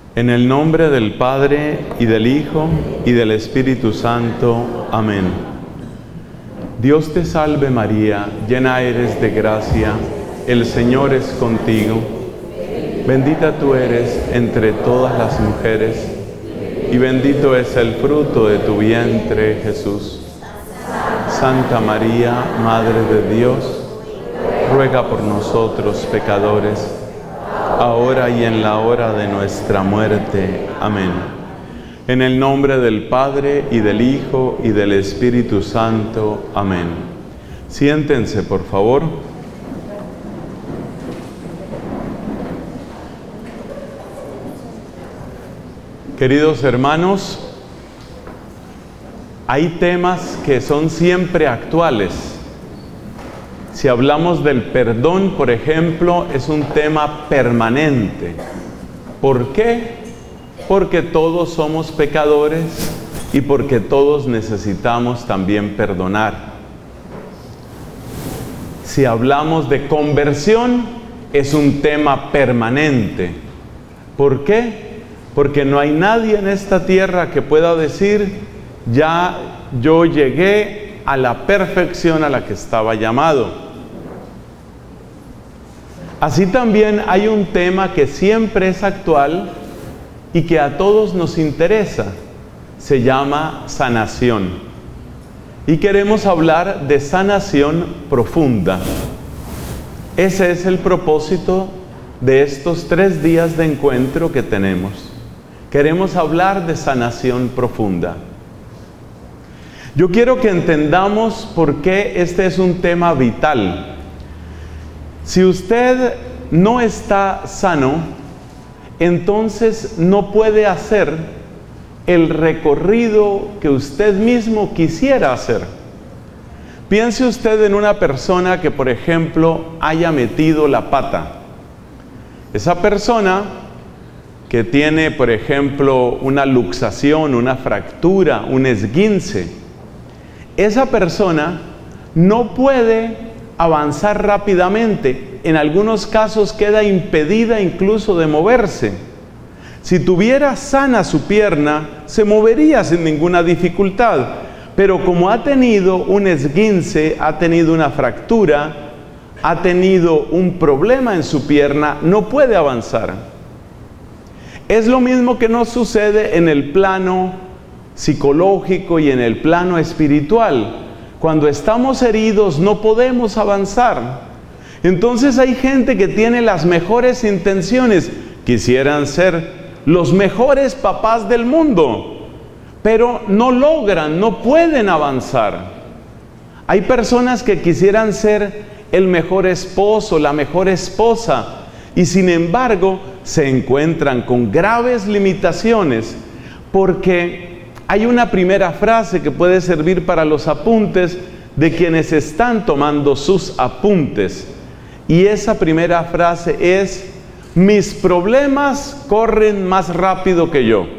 En el nombre del Padre, y del Hijo, y del Espíritu Santo. Amén. Dios te salve María, llena eres de gracia, el Señor es contigo. Bendita tú eres entre todas las mujeres, y bendito es el fruto de tu vientre, Jesús. Santa María, Madre de Dios, ruega por nosotros pecadores, ahora y en la hora de nuestra muerte. Amén. En el nombre del Padre, y del Hijo, y del Espíritu Santo. Amén. Siéntense, por favor. Queridos hermanos, hay temas que son siempre actuales. Si hablamos del perdón, por ejemplo, es un tema permanente. ¿Por qué? Porque todos somos pecadores y porque todos necesitamos también perdonar. Si hablamos de conversión, es un tema permanente. ¿Por qué? Porque no hay nadie en esta tierra que pueda decir, ya yo llegué a la perfección a la que estaba llamado. Así también hay un tema que siempre es actual y que a todos nos interesa. Se llama sanación. Y queremos hablar de sanación profunda. Ese es el propósito de estos 3 días de encuentro que tenemos. Queremos hablar de sanación profunda. Yo quiero que entendamos por qué este es un tema vital. Si usted no está sano, entonces no puede hacer el recorrido que usted mismo quisiera hacer. Piense usted en una persona que, por ejemplo, haya metido la pata. Esa persona que tiene, por ejemplo, una luxación, una fractura, un esguince, esa persona no puede avanzar rápidamente. En algunos casos queda impedida incluso de moverse. Si tuviera sana su pierna, se movería sin ninguna dificultad. Pero como ha tenido un esguince, ha tenido una fractura, ha tenido un problema en su pierna, no puede avanzar. Es lo mismo que nos sucede en el plano psicológico y en el plano espiritual. Cuando estamos heridos no podemos avanzar. Entonces hay gente que tiene las mejores intenciones, quisieran ser los mejores papás del mundo, pero no logran, no pueden avanzar. Hay personas que quisieran ser el mejor esposo, la mejor esposa, y sin embargo se encuentran con graves limitaciones, porque hay una primera frase que puede servir para los apuntes de quienes están tomando sus apuntes. Y esa primera frase es: mis problemas corren más rápido que yo.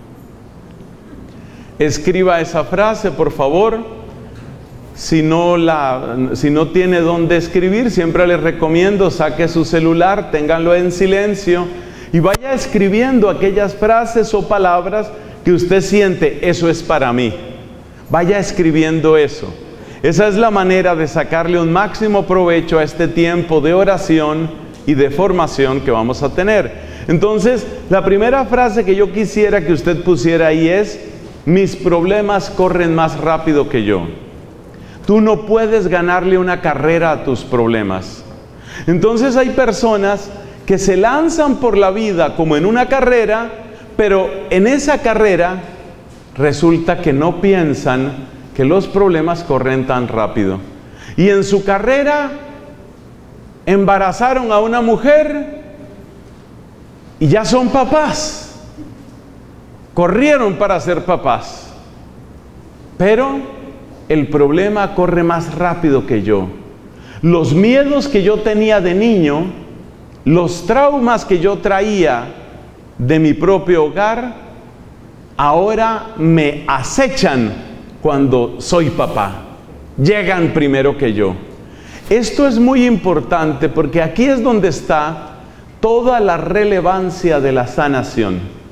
Escriba esa frase, por favor. Si no tiene dónde escribir, siempre les recomiendo, saque su celular, ténganlo en silencio y vaya escribiendo aquellas frases o palabras que usted siente, eso es para mí. Vaya escribiendo eso. Esa es la manera de sacarle un máximo provecho a este tiempo de oración y de formación que vamos a tener. Entonces, la primera frase que yo quisiera que usted pusiera ahí es: mis problemas corren más rápido que yo. Tú no puedes ganarle una carrera a tus problemas. Entonces hay personas que se lanzan por la vida como en una carrera, pero en esa carrera resulta que no piensan que los problemas corren tan rápido. Y en su carrera embarazaron a una mujer y ya son papás. Corrieron para ser papás. Pero el problema corre más rápido que yo. Los miedos que yo tenía de niño, los traumas que yo traía de mi propio hogar, ahora me acechan cuando soy papá. Llegan primero que yo. Esto es muy importante porque aquí es donde está toda la relevancia de la sanación.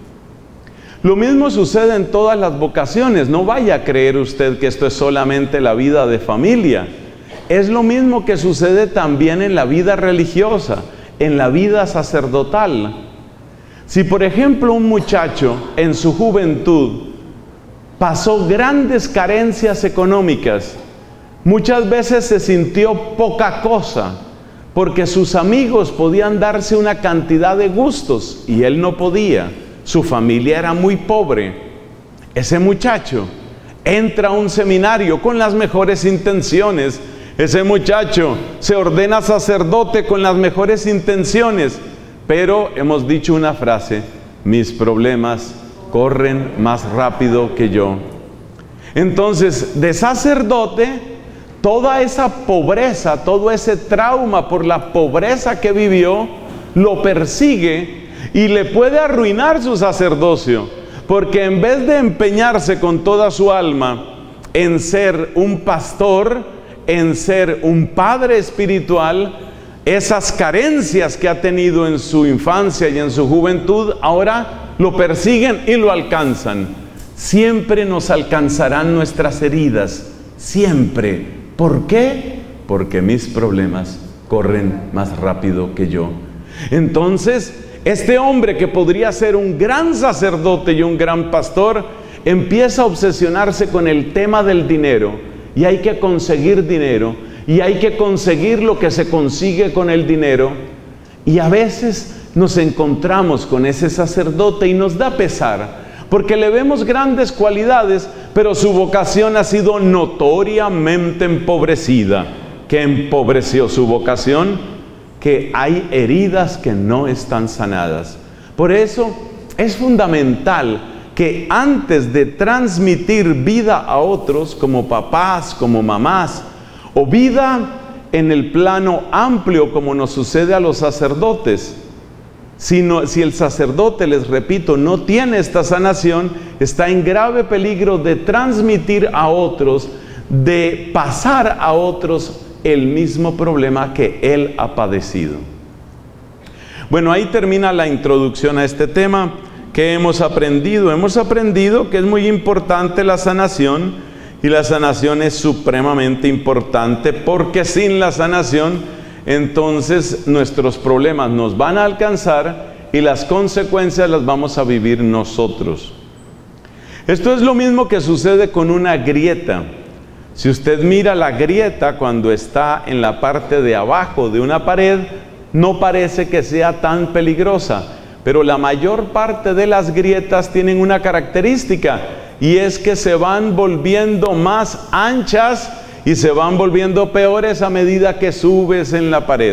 Lo mismo sucede en todas las vocaciones. No vaya a creer usted que esto es solamente la vida de familia. Es lo mismo que sucede también en la vida religiosa, en la vida sacerdotal. Si por ejemplo un muchacho en su juventud pasó grandes carencias económicas, muchas veces se sintió poca cosa, porque sus amigos podían darse una cantidad de gustos y él no podía. Su familia era muy pobre. Ese muchacho entra a un seminario con las mejores intenciones. Ese muchacho se ordena sacerdote con las mejores intenciones. Pero hemos dicho una frase: mis problemas corren más rápido que yo. Entonces, de sacerdote, toda esa pobreza, todo ese trauma por la pobreza que vivió, lo persigue y le puede arruinar su sacerdocio, porque en vez de empeñarse con toda su alma en ser un pastor, en ser un padre espiritual, esas carencias que ha tenido en su infancia y en su juventud, ahora lo persiguen y lo alcanzan. Siempre nos alcanzarán nuestras heridas, siempre. ¿Por qué? Porque mis problemas corren más rápido que yo. Entonces, este hombre que podría ser un gran sacerdote y un gran pastor, empieza a obsesionarse con el tema del dinero, y hay que conseguir dinero, y hay que conseguir lo que se consigue con el dinero, y a veces nos encontramos con ese sacerdote y nos da pesar, porque le vemos grandes cualidades, pero su vocación ha sido notoriamente empobrecida. ¿Qué empobreció su vocación? Que hay heridas que no están sanadas. Por eso es fundamental que antes de transmitir vida a otros, como papás, como mamás, o vida en el plano amplio, como nos sucede a los sacerdotes, si el sacerdote, les repito, no tiene esta sanación, está en grave peligro de transmitir a otros, de pasar a otros el mismo problema que él ha padecido. Bueno, ahí termina la introducción a este tema. ¿Qué hemos aprendido? Hemos aprendido que es muy importante la sanación, y la sanación es supremamente importante, porque sin la sanación, entonces nuestros problemas nos van a alcanzar y las consecuencias las vamos a vivir nosotros. Esto es lo mismo que sucede con una grieta. Si usted mira la grieta cuando está en la parte de abajo de una pared, no parece que sea tan peligrosa, pero la mayor parte de las grietas tienen una característica, y es que se van volviendo más anchas y se van volviendo peores a medida que subes en la pared.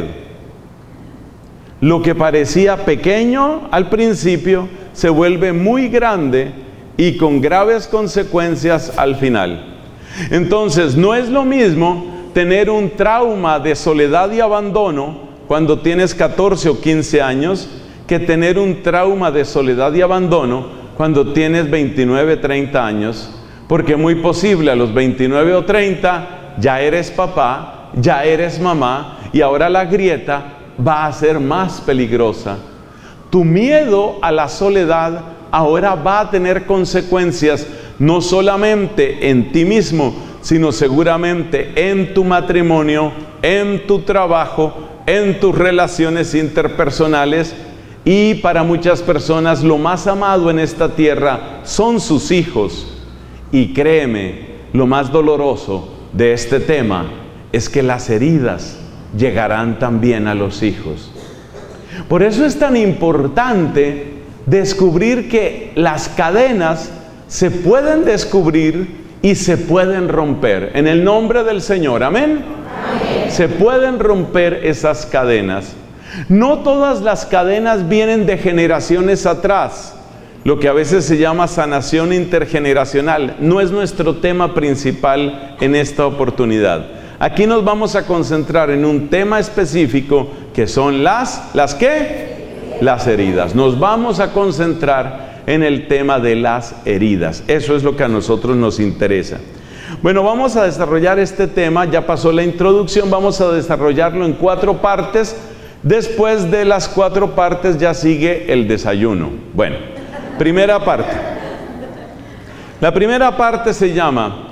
Lo que parecía pequeño al principio se vuelve muy grande y con graves consecuencias al final. Entonces, no es lo mismo tener un trauma de soledad y abandono cuando tienes 14 o 15 años, que tener un trauma de soledad y abandono cuando tienes 29, 30 años, porque muy posible a los 29 o 30 ya eres papá, ya eres mamá, y ahora la grieta va a ser más peligrosa. Tu miedo a la soledad ahora va a tener consecuencias no solamente en ti mismo, sino seguramente en tu matrimonio, en tu trabajo, en tus relaciones interpersonales, y para muchas personas lo más amado en esta tierra son sus hijos. Y créeme, lo más doloroso de este tema es que las heridas llegarán también a los hijos. Por eso es tan importante descubrir que las cadenas se pueden descubrir y se pueden romper. En el nombre del Señor, amén. Amén. Se pueden romper esas cadenas. No todas las cadenas vienen de generaciones atrás, lo que a veces se llama sanación intergeneracional. No es nuestro tema principal en esta oportunidad. Aquí nos vamos a concentrar en un tema específico, que son las heridas. Nos vamos a concentrar en el tema de las heridas. Eso es lo que a nosotros nos interesa. Bueno, vamos a desarrollar este tema. Ya pasó la introducción, vamos a desarrollarlo en 4 partes. Después de las 4 partes ya sigue el desayuno. Bueno, primera parte. La primera parte se llama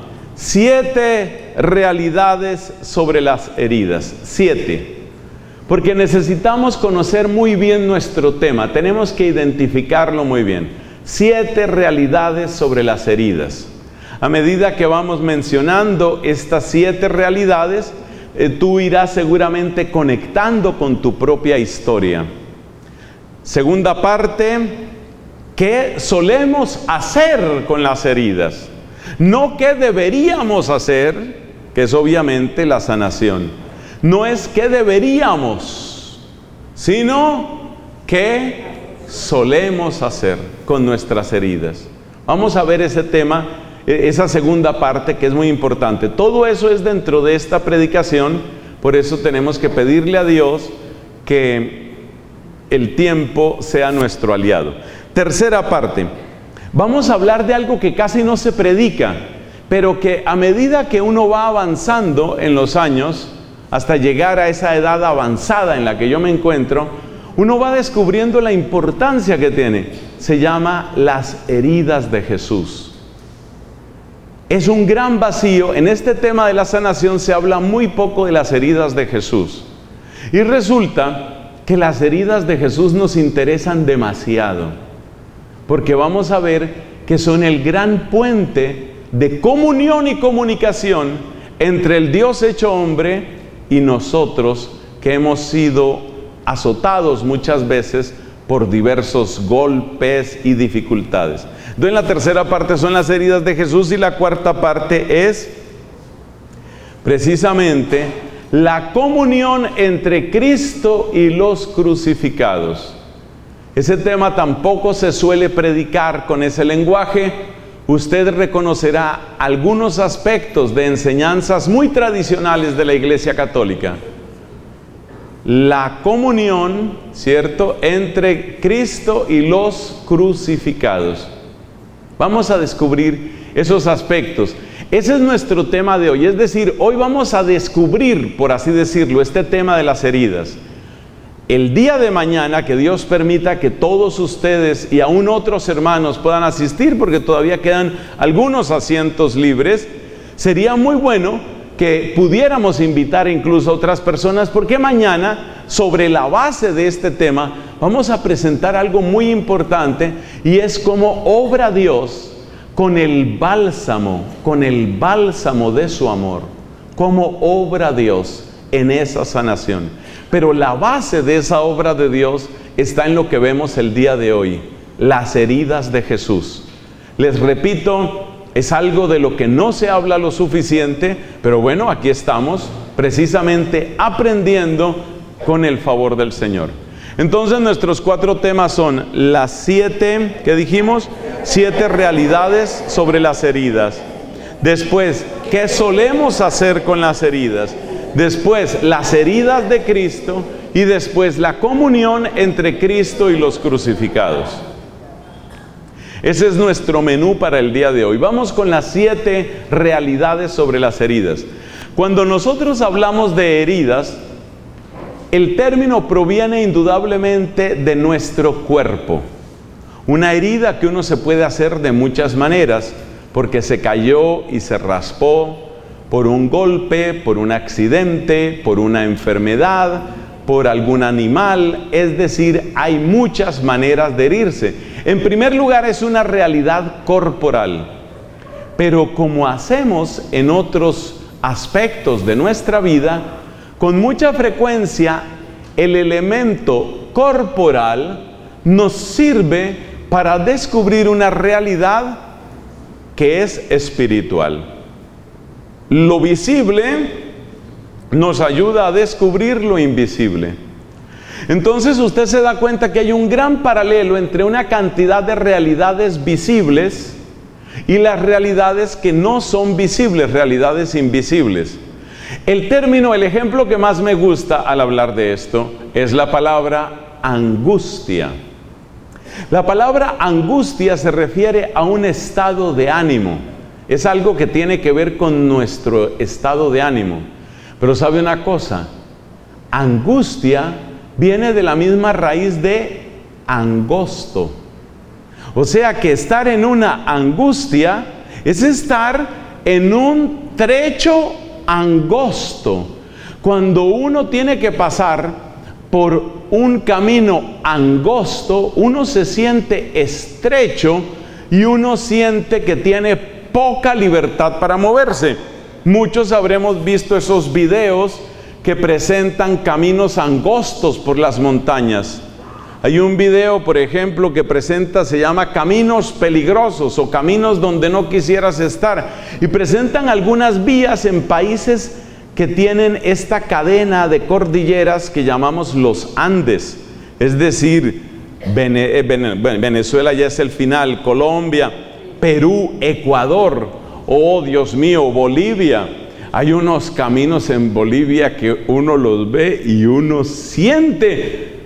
7 realidades sobre las heridas. 7. Porque necesitamos conocer muy bien nuestro tema. Tenemos que identificarlo muy bien. 7 realidades sobre las heridas. A medida que vamos mencionando estas 7 realidades, tú irás seguramente conectando con tu propia historia. Segunda parte, ¿qué solemos hacer con las heridas? No qué deberíamos hacer, que es obviamente la sanación. No es qué deberíamos, sino qué solemos hacer con nuestras heridas. Vamos a ver ese tema, esa segunda parte que es muy importante. Todo eso es dentro de esta predicación, por eso tenemos que pedirle a Dios que el tiempo sea nuestro aliado. Tercera parte, vamos a hablar de algo que casi no se predica, pero que a medida que uno va avanzando en los años, hasta llegar a esa edad avanzada en la que yo me encuentro, uno va descubriendo la importancia que tiene. Se llama las heridas de Jesús. Es un gran vacío. En este tema de la sanación se habla muy poco de las heridas de Jesús. Y resulta que las heridas de Jesús nos interesan demasiado, porque vamos a ver que son el gran puente de comunión y comunicación entre el Dios hecho hombre y nosotros, que hemos sido azotados muchas veces por diversos golpes y dificultades. Entonces, la tercera parte son las heridas de Jesús, y la cuarta parte es precisamente la comunión entre Cristo y los crucificados. Ese tema tampoco se suele predicar con ese lenguaje. Usted reconocerá algunos aspectos de enseñanzas muy tradicionales de la Iglesia Católica. La comunión, ¿cierto?, entre Cristo y los crucificados. Vamos a descubrir esos aspectos. Ese es nuestro tema de hoy. Es decir, hoy vamos a descubrir, por así decirlo, este tema de las heridas. El día de mañana, que Dios permita que todos ustedes y aún otros hermanos puedan asistir, porque todavía quedan algunos asientos libres, sería muy bueno que pudiéramos invitar incluso a otras personas, porque mañana, sobre la base de este tema, vamos a presentar algo muy importante, y es cómo obra Dios con el bálsamo de su amor, cómo obra Dios en esa sanación. Pero la base de esa obra de Dios está en lo que vemos el día de hoy, las heridas de Jesús. Les repito, es algo de lo que no se habla lo suficiente, pero bueno, aquí estamos precisamente aprendiendo con el favor del Señor. Entonces, nuestros 4 temas son las 7, ¿qué dijimos? 7 realidades sobre las heridas. Después, ¿qué solemos hacer con las heridas? Después, las heridas de Cristo, y después la comunión entre Cristo y los crucificados. Ese es nuestro menú para el día de hoy. Vamos con las 7 realidades sobre las heridas. Cuando nosotros hablamos de heridas, el término proviene indudablemente de nuestro cuerpo. Una herida que uno se puede hacer de muchas maneras, porque se cayó y se raspó, por un golpe, por un accidente, por una enfermedad, por algún animal. Es decir, hay muchas maneras de herirse. En primer lugar, es una realidad corporal. Pero como hacemos en otros aspectos de nuestra vida, con mucha frecuencia el elemento corporal nos sirve para descubrir una realidad que es espiritual. Lo visible nos ayuda a descubrir lo invisible. Entonces usted se da cuenta que hay un gran paralelo entre una cantidad de realidades visibles y las realidades que no son visibles, realidades invisibles. El ejemplo que más me gusta al hablar de esto es la palabra angustia. La palabra angustia se refiere a un estado de ánimo. Es algo que tiene que ver con nuestro estado de ánimo. Pero ¿sabe una cosa? Angustia viene de la misma raíz de angosto. O sea que estar en una angustia es estar en un trecho angosto. Cuando uno tiene que pasar por un camino angosto, uno se siente estrecho y uno siente que tiene poca libertad para moverse. Muchos habremos visto esos videos que presentan caminos angostos por las montañas. Hay un video, por ejemplo, que presenta, se llama Caminos Peligrosos o Caminos donde no quisieras estar. Y presentan algunas vías en países que tienen esta cadena de cordilleras que llamamos los Andes. Es decir, Venezuela ya es el final, Colombia, Perú, Ecuador, oh Dios mío, Bolivia. Hay unos caminos en Bolivia que uno los ve y uno siente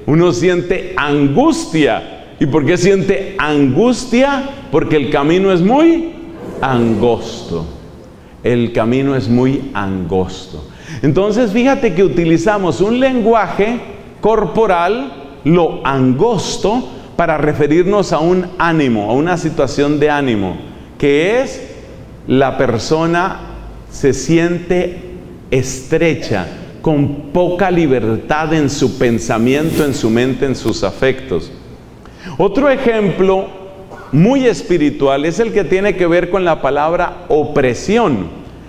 angustia. ¿Y por qué siente angustia? Porque el camino es muy angosto. El camino es muy angosto. Entonces, fíjate que utilizamos un lenguaje corporal, lo angosto, para referirnos a un ánimo, a una situación de ánimo, que es la persona se siente estrecha, con poca libertad en su pensamiento, en su mente, en sus afectos. Otro ejemplo muy espiritual es el que tiene que ver con la palabra opresión.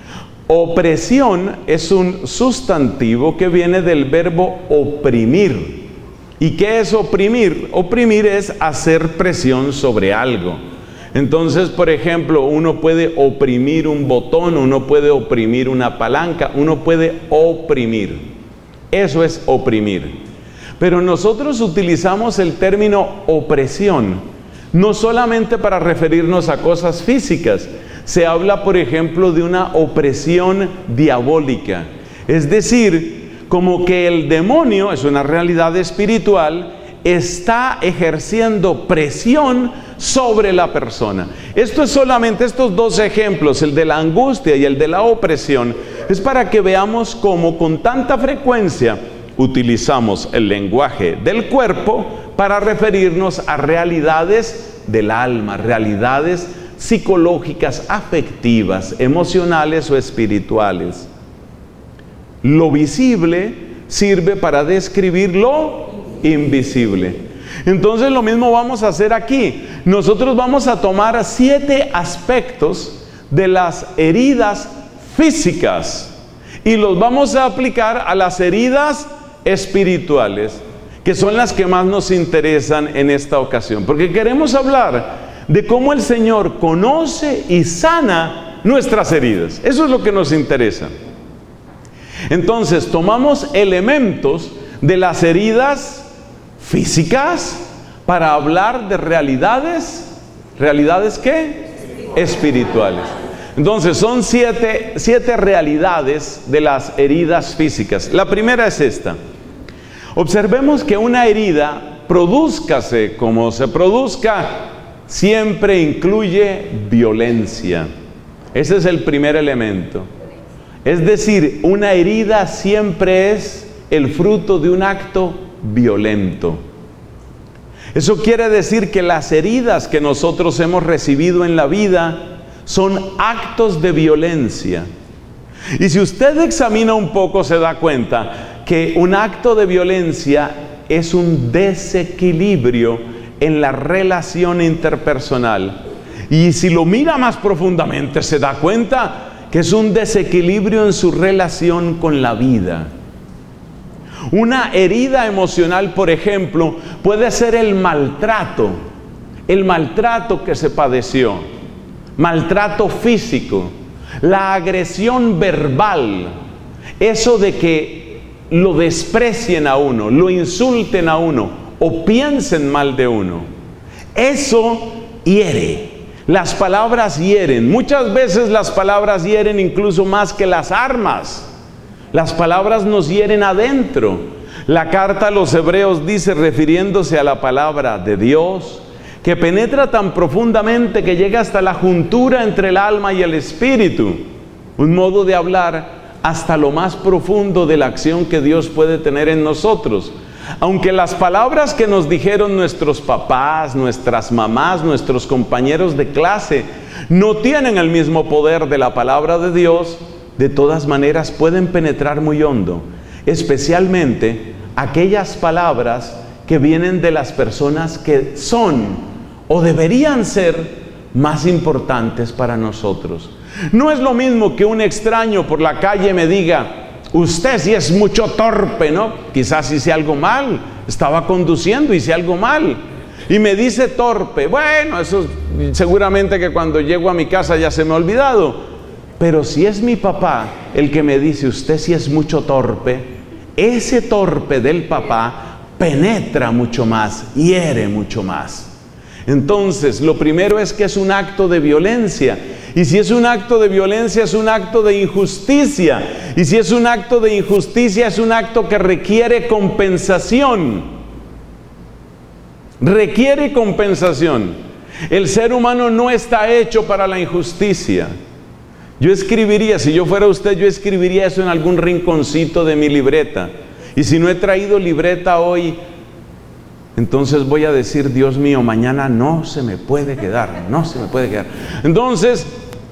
Opresión es un sustantivo que viene del verbo oprimir. ¿Y qué es oprimir? Oprimir es hacer presión sobre algo. Entonces, por ejemplo, uno puede oprimir un botón, uno puede oprimir una palanca, uno puede oprimir. Eso es oprimir. Pero nosotros utilizamos el término opresión, no solamente para referirnos a cosas físicas. Se habla, por ejemplo, de una opresión diabólica. Es decir, como que el demonio, es una realidad espiritual, está ejerciendo presión sobre la persona. Esto es solamente estos dos ejemplos, el de la angustia y el de la opresión, es para que veamos cómo con tanta frecuencia utilizamos el lenguaje del cuerpo para referirnos a realidades del alma, realidades psicológicas, afectivas, emocionales o espirituales. Lo visible sirve para describir lo invisible. Entonces lo mismo vamos a hacer aquí. Nosotros vamos a tomar 7 aspectos de las heridas físicas y los vamos a aplicar a las heridas espirituales, que son las que más nos interesan en esta ocasión, porque queremos hablar de cómo el Señor conoce y sana nuestras heridas. Eso es lo que nos interesa. Entonces tomamos elementos de las heridas físicas para hablar de realidades. ¿Realidades qué? Espirituales. Entonces son siete realidades de las heridas físicas. La primera es esta. Observemos que una herida, prodúzcase como se produzca, siempre incluye violencia. Ese es el primer elemento. Es decir, una herida siempre es el fruto de un acto violento. Eso quiere decir que las heridas que nosotros hemos recibido en la vida son actos de violencia. Y si usted examina un poco, se da cuenta que un acto de violencia es un desequilibrio en la relación interpersonal. Y si lo mira más profundamente, se da cuenta que es un desequilibrio en su relación con la vida. Una herida emocional, por ejemplo, puede ser el maltrato que se padeció, maltrato físico, la agresión verbal, eso de que lo desprecien a uno, lo insulten a uno o piensen mal de uno. Eso hiere. Las palabras hieren. Muchas veces las palabras hieren incluso más que las armas. Las palabras nos hieren adentro. La carta a los Hebreos dice, refiriéndose a la palabra de Dios, que penetra tan profundamente que llega hasta la juntura entre el alma y el espíritu. Un modo de hablar hasta lo más profundo de la acción que Dios puede tener en nosotros. Aunque las palabras que nos dijeron nuestros papás, nuestras mamás, nuestros compañeros de clase no tienen el mismo poder de la palabra de Dios, de todas maneras pueden penetrar muy hondo, especialmente aquellas palabras que vienen de las personas que son o deberían ser más importantes para nosotros. No es lo mismo que un extraño por la calle me diga: usted sí es mucho torpe, ¿no? Quizás hice algo mal, estaba conduciendo, hice algo mal, y me dice torpe. Bueno, eso seguramente que cuando llego a mi casa ya se me ha olvidado. Pero si es mi papá el que me dice: usted sí es mucho torpe, ese torpe del papá penetra mucho más, hiere mucho más. Entonces, lo primero es que es un acto de violencia. Y si es un acto de violencia, es un acto de injusticia. Y si es un acto de injusticia, es un acto que requiere compensación. Requiere compensación. El ser humano no está hecho para la injusticia. Yo escribiría, si yo fuera usted, yo escribiría eso en algún rinconcito de mi libreta. Y si no he traído libreta hoy, entonces voy a decir: Dios mío, mañana no se me puede quedar, no se me puede quedar. Entonces,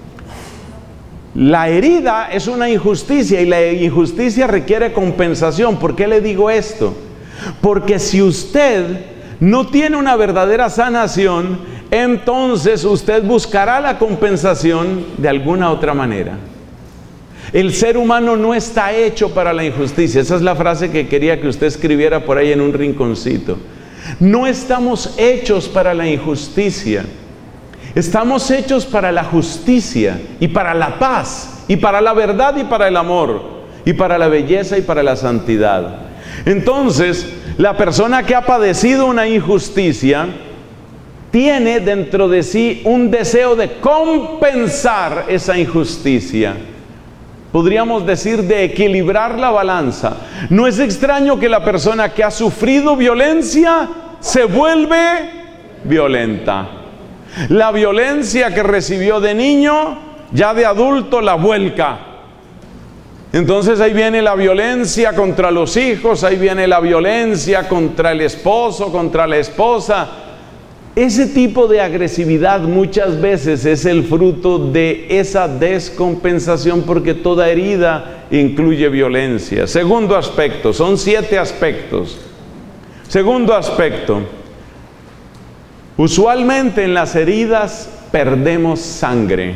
la herida es una injusticia y la injusticia requiere compensación. ¿Por qué le digo esto? Porque si usted no tiene una verdadera sanación, entonces usted buscará la compensación de alguna otra manera. El ser humano no está hecho para la injusticia. Esa es la frase que quería que usted escribiera por ahí en un rinconcito. No estamos hechos para la injusticia. Estamos hechos para la justicia y para la paz y para la verdad y para el amor y para la belleza y para la santidad. Entonces, la persona que ha padecido una injusticia tiene dentro de sí un deseo de compensar esa injusticia. Podríamos decir de equilibrar la balanza. No es extraño que la persona que ha sufrido violencia se vuelve violenta. La violencia que recibió de niño, ya de adulto la vuelca. Entonces ahí viene la violencia contra los hijos, ahí viene la violencia contra el esposo, contra la esposa. Ese tipo de agresividad muchas veces es el fruto de esa descompensación, porque toda herida incluye violencia. Segundo aspecto, son 7 aspectos. Segundo aspecto, usualmente en las heridas perdemos sangre,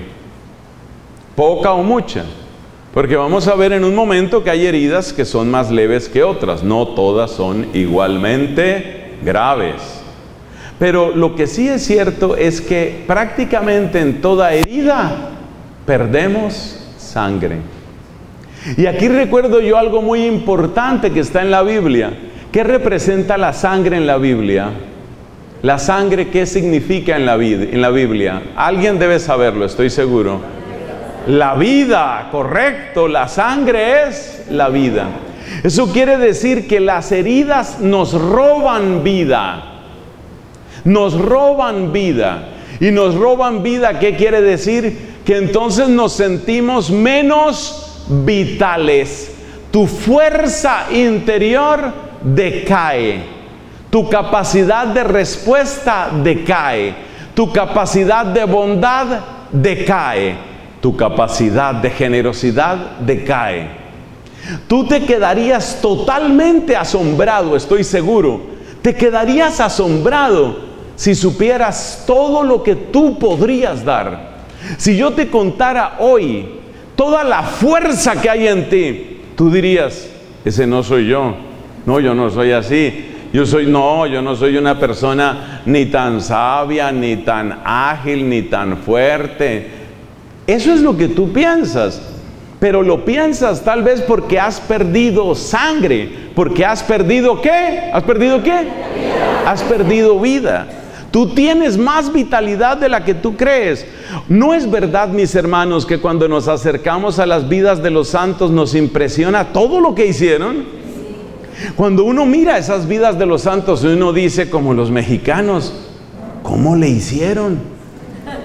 poca o mucha, porque vamos a ver en un momento que hay heridas que son más leves que otras, no todas son igualmente graves. Pero lo que sí es cierto es que prácticamente en toda herida perdemos sangre. Y aquí recuerdo yo algo muy importante que está en la Biblia. ¿Qué representa la sangre en la Biblia? La sangre, ¿qué significa en la Biblia? Alguien debe saberlo, estoy seguro. La vida, correcto, la sangre es la vida. Eso quiere decir que las heridas nos roban vida. Nos roban vida. Y nos roban vida, ¿qué quiere decir? Que entonces nos sentimos menos vitales. Tu fuerza interior decae. Tu capacidad de respuesta decae. Tu capacidad de bondad decae. Tu capacidad de generosidad decae. Tú te quedarías totalmente asombrado, estoy seguro. Te quedarías asombrado si supieras todo lo que tú podrías dar. Si yo te contara hoy toda la fuerza que hay en ti, tú dirías: ese no soy yo. No, yo no soy así. Yo no soy una persona ni tan sabia, ni tan ágil, ni tan fuerte. Eso es lo que tú piensas. Pero lo piensas tal vez porque has perdido sangre. Porque has perdido ¿qué? ¿Has perdido qué? Has perdido vida. Tú tienes más vitalidad de la que tú crees. ¿No es verdad, mis hermanos, que cuando nos acercamos a las vidas de los santos nos impresiona todo lo que hicieron? Cuando uno mira esas vidas de los santos, uno dice, como los mexicanos: ¿cómo le hicieron?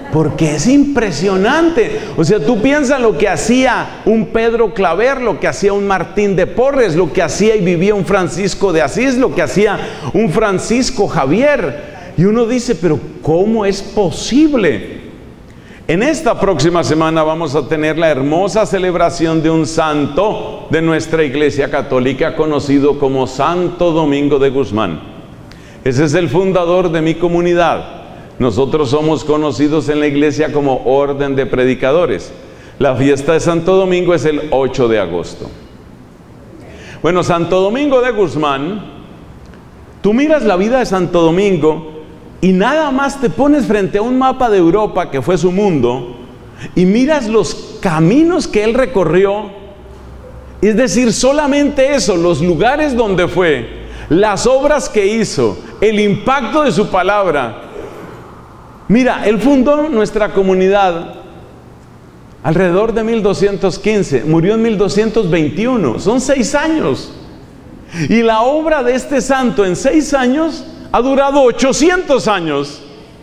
Porque es impresionante. O sea, tú piensas lo que hacía un Pedro Claver, lo que hacía un Martín de Porres, lo que hacía y vivía un Francisco de Asís, lo que hacía un Francisco Javier. Y uno dice, pero ¿cómo es posible? En esta próxima semana vamos a tener la hermosa celebración de un santo de nuestra Iglesia Católica conocido como Santo Domingo de Guzmán. Ese es el fundador de mi comunidad. Nosotros somos conocidos en la iglesia como Orden de Predicadores. La fiesta de Santo Domingo es el 8 de agosto. Bueno, Santo Domingo de Guzmán, tú miras la vida de Santo Domingo y nada más te pones frente a un mapa de Europa, que fue su mundo, y miras los caminos que él recorrió. Es decir, solamente eso, los lugares donde fue, las obras que hizo, el impacto de su palabra. Mira, él fundó nuestra comunidad alrededor de 1215, murió en 1221, son 6 años. Y la obra de este santo en 6 años ha durado 800 años.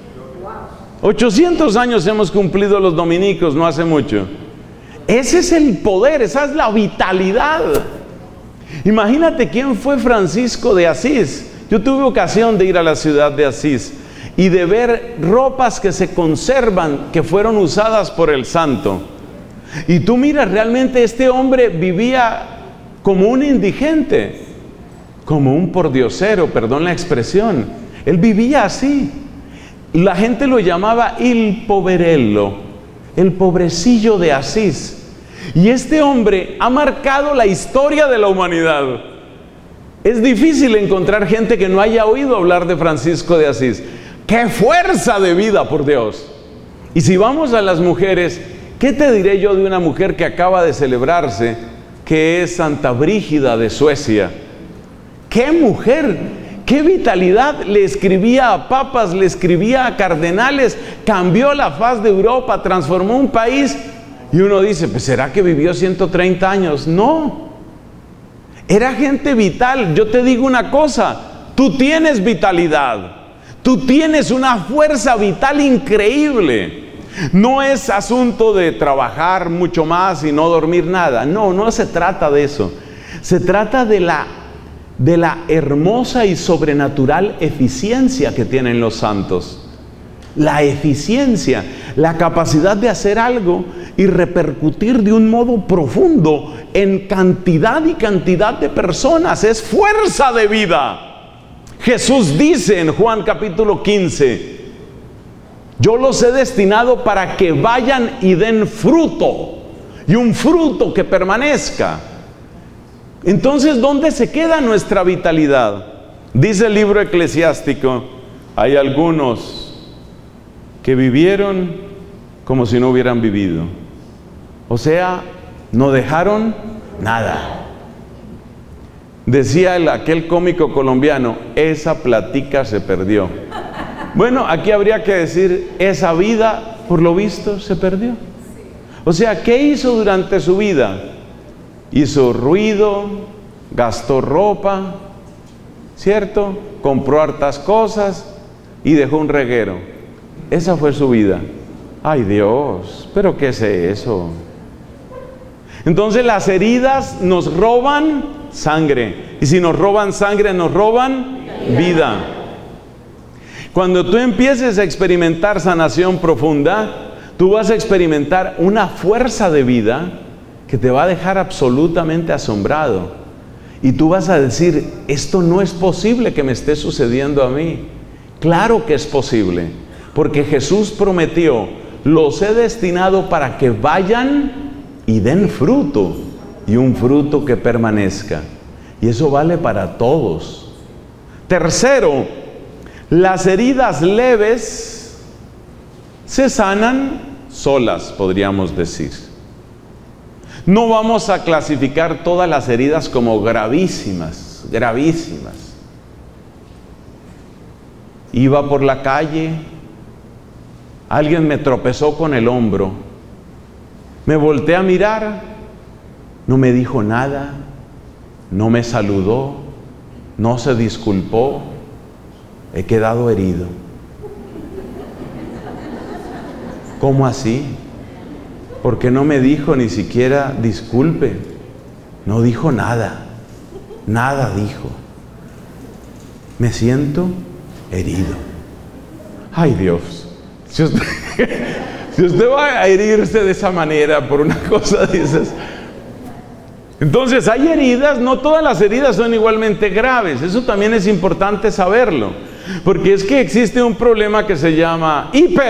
800 años hemos cumplido los dominicos, no hace mucho. Ese es el poder, esa es la vitalidad. Imagínate quién fue Francisco de Asís. Yo tuve ocasión de ir a la ciudad de Asís y de ver ropas que se conservan, que fueron usadas por el santo. Y tú miras, realmente este hombre vivía como un indigente, como un pordiosero, perdón la expresión. Él vivía así. La gente lo llamaba il poverello, el pobrecillo de Asís. Y este hombre ha marcado la historia de la humanidad. Es difícil encontrar gente que no haya oído hablar de Francisco de Asís. ¡Qué fuerza de vida, por Dios! Y si vamos a las mujeres, ¿qué te diré yo de una mujer que acaba de celebrarse, que es Santa Brígida de Suecia? ¡Qué mujer! ¡Qué vitalidad! Le escribía a papas, le escribía a cardenales, cambió la faz de Europa, transformó un país. Y uno dice, pues ¿será que vivió 130 años? No. Era gente vital. Yo te digo una cosa, tú tienes vitalidad. Tú tienes una fuerza vital increíble. No es asunto de trabajar mucho más y no dormir nada. No, no se trata de eso. Se trata de la hermosa y sobrenatural eficiencia que tienen los santos. La eficiencia, la capacidad de hacer algo y repercutir de un modo profundo en cantidad y cantidad de personas. Es fuerza de vida. Jesús dice en Juan capítulo 15, yo los he destinado para que vayan y den fruto, y un fruto que permanezca. Entonces, ¿dónde se queda nuestra vitalidad? Dice el libro eclesiástico, hay algunos que vivieron como si no hubieran vivido. O sea, no dejaron nada. Decía aquel cómico colombiano, esa platica se perdió. Bueno, aquí habría que decir, esa vida, por lo visto, se perdió. O sea, ¿qué hizo durante su vida? Hizo ruido, gastó ropa, ¿cierto? Compró hartas cosas y dejó un reguero. Esa fue su vida. ¡Ay, Dios! ¿Pero qué es eso? Entonces las heridas nos roban sangre. Y si nos roban sangre, nos roban vida. Cuando tú empieces a experimentar sanación profunda, tú vas a experimentar una fuerza de vida que te va a dejar absolutamente asombrado. Y tú vas a decir, esto no es posible que me esté sucediendo a mí. Claro que es posible, porque Jesús prometió, los he destinado para que vayan y den fruto, y un fruto que permanezca. Y eso vale para todos. Tercero, las heridas leves se sanan solas, podríamos decir. No vamos a clasificar todas las heridas como gravísimas, gravísimas. Iba por la calle, alguien me tropezó con el hombro, me volteé a mirar, no me dijo nada, no me saludó, no se disculpó, he quedado herido. ¿Cómo así? ¿Por qué no me dijo ni siquiera disculpe? No dijo nada. Nada dijo. Me siento herido. Ay, Dios. Si usted va a herirse de esa manera por una cosa de esas. Entonces hay heridas, no todas las heridas son igualmente graves. Eso también es saberlo. Porque es que existe un problema que se llama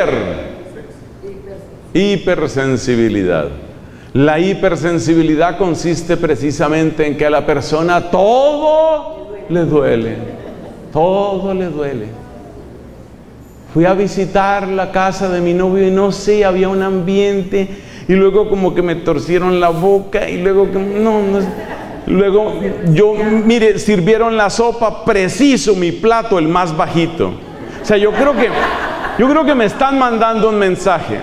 hipersensibilidad. La hipersensibilidad consiste precisamente en que a la persona todo le duele. Todo le duele. Fui a visitar la casa de mi novio y no sé, había un ambiente y luego como que me torcieron la boca y luego luego mire, sirvieron la sopa preciso, mi plato el más bajito. O sea, yo creo que me están mandando un mensaje.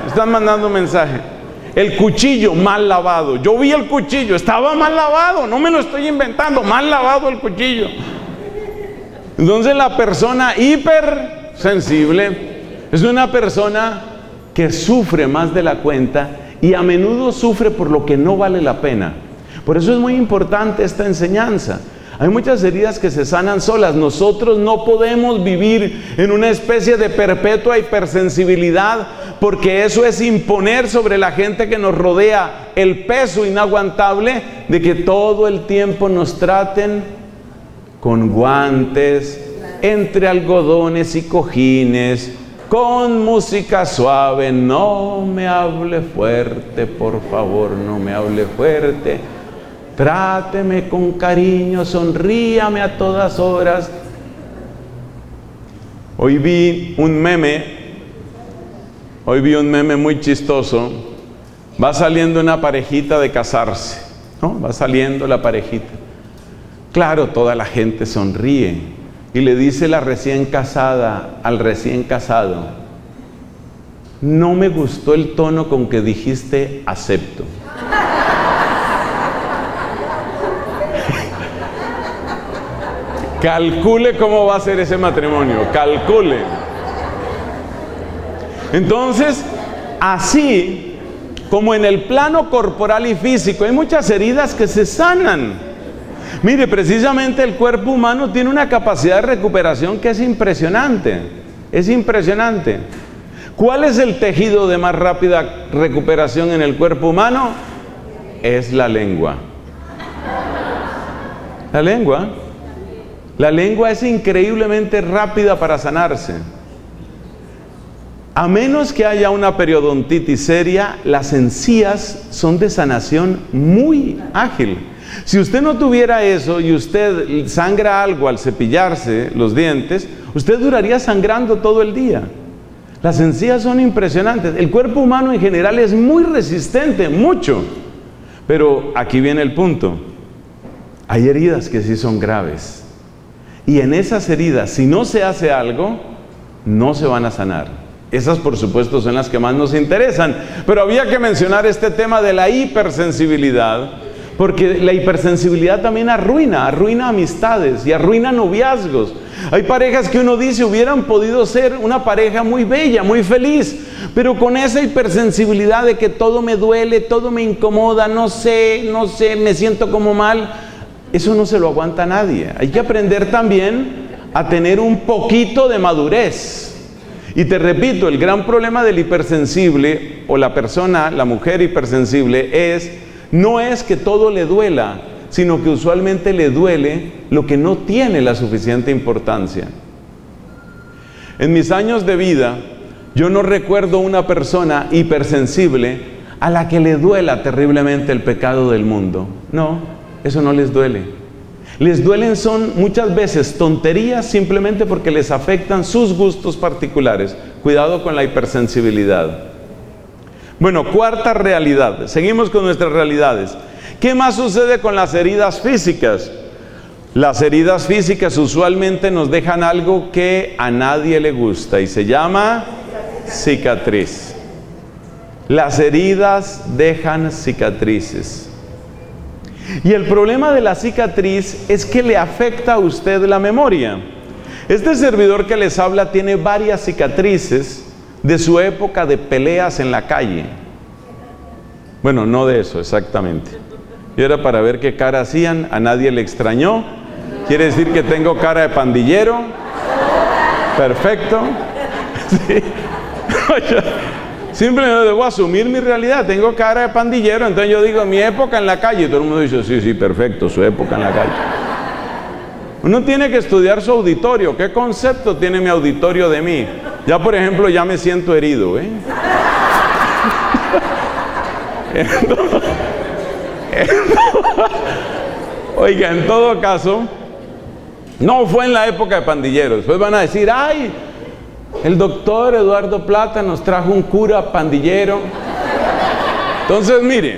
El cuchillo mal lavado. Yo vi el cuchillo, estaba mal lavado, no me lo estoy inventando, mal lavado el cuchillo. Entonces la persona hipersensible es una persona que sufre más de la cuenta y a menudo sufre por lo que no vale la pena. Por eso es muy importante esta enseñanza. Hay muchas heridas que se sanan solas. Nosotros no podemos vivir en una especie de perpetua hipersensibilidad, porque eso es imponer sobre la gente que nos rodea el peso inaguantable de que todo el tiempo nos traten con guantes, entre algodones y cojines, con música suave. No me hable fuerte, por favor, no me hable fuerte. Tráteme con cariño, sonríame a todas horas. Hoy vi un meme muy chistoso. Va saliendo una parejita de casarse, ¿no? Va saliendo la parejita. Claro, toda la gente sonríe y le dice la recién casada al recién casado: no me gustó el tono con que dijiste acepto. Calcule cómo va a ser ese matrimonio, calcule. Entonces, así como en el plano corporal y físico, hay muchas heridas que se sanan. Mire, precisamente el cuerpo humano tiene una capacidad de recuperación que es impresionante. Es impresionante. ¿Cuál es el tejido de más rápida recuperación en el cuerpo humano? Es la lengua. La lengua. La lengua es increíblemente rápida para sanarse. A menos que haya una periodontitis seria, las encías son de sanación muy ágil. Si usted no tuviera eso y usted sangra algo al cepillarse los dientes, usted duraría sangrando todo el día. Las encías son impresionantes. El cuerpo humano en general es muy resistente, mucho. Pero aquí viene el punto. Hay heridas que sí son graves. Y en esas heridas, si no se hace algo, no se van a sanar. Esas, por supuesto, son las que más nos interesan. Pero había que mencionar este tema de la hipersensibilidad, porque la hipersensibilidad también arruina amistades y arruina noviazgos. Hay parejas que uno dice hubieran podido ser una pareja muy bella, muy feliz, pero con esa hipersensibilidad de que todo me duele, todo me incomoda, no sé, me siento como mal. Eso no se lo aguanta a nadie. Hay que aprender también a tener un poquito de madurez. Y te repito, el gran problema del hipersensible, o la persona, la mujer hipersensible, no es que todo le duela, sino que usualmente le duele lo que no tiene la suficiente importancia. En mis años de vida, yo no recuerdo una persona hipersensible a la que le duela terriblemente el pecado del mundo. No. Eso no les duele. Les duelen son muchas veces tonterías simplemente porque les afectan sus gustos particulares. Cuidado con la hipersensibilidad. Bueno, cuarta realidad. Seguimos con nuestras realidades. ¿Qué más sucede con las heridas físicas? Las heridas físicas usualmente nos dejan algo que a nadie le gusta y se llama cicatriz. Las heridas dejan cicatrices. Y el problema de la cicatriz es que le afecta a usted la memoria. Este servidor que les habla tiene varias cicatrices de su época de peleas en la calle. Bueno, no de eso exactamente. Yo era para ver qué cara hacían, a nadie le extrañó. Quiere decir que tengo cara de pandillero. Perfecto. Sí. Simplemente debo asumir mi realidad. Tengo cara de pandillero, entonces yo digo mi época en la calle. Y todo el mundo dice, sí, sí, perfecto, su época en la calle. Uno tiene que estudiar su auditorio. ¿Qué concepto tiene mi auditorio de mí? Ya, por ejemplo, ya me siento herido, ¿eh? Oiga, en todo caso, no fue en la época de pandilleros. Después van a decir, ay, el doctor Eduardo Plata nos trajo un cura pandillero. Entonces, mire,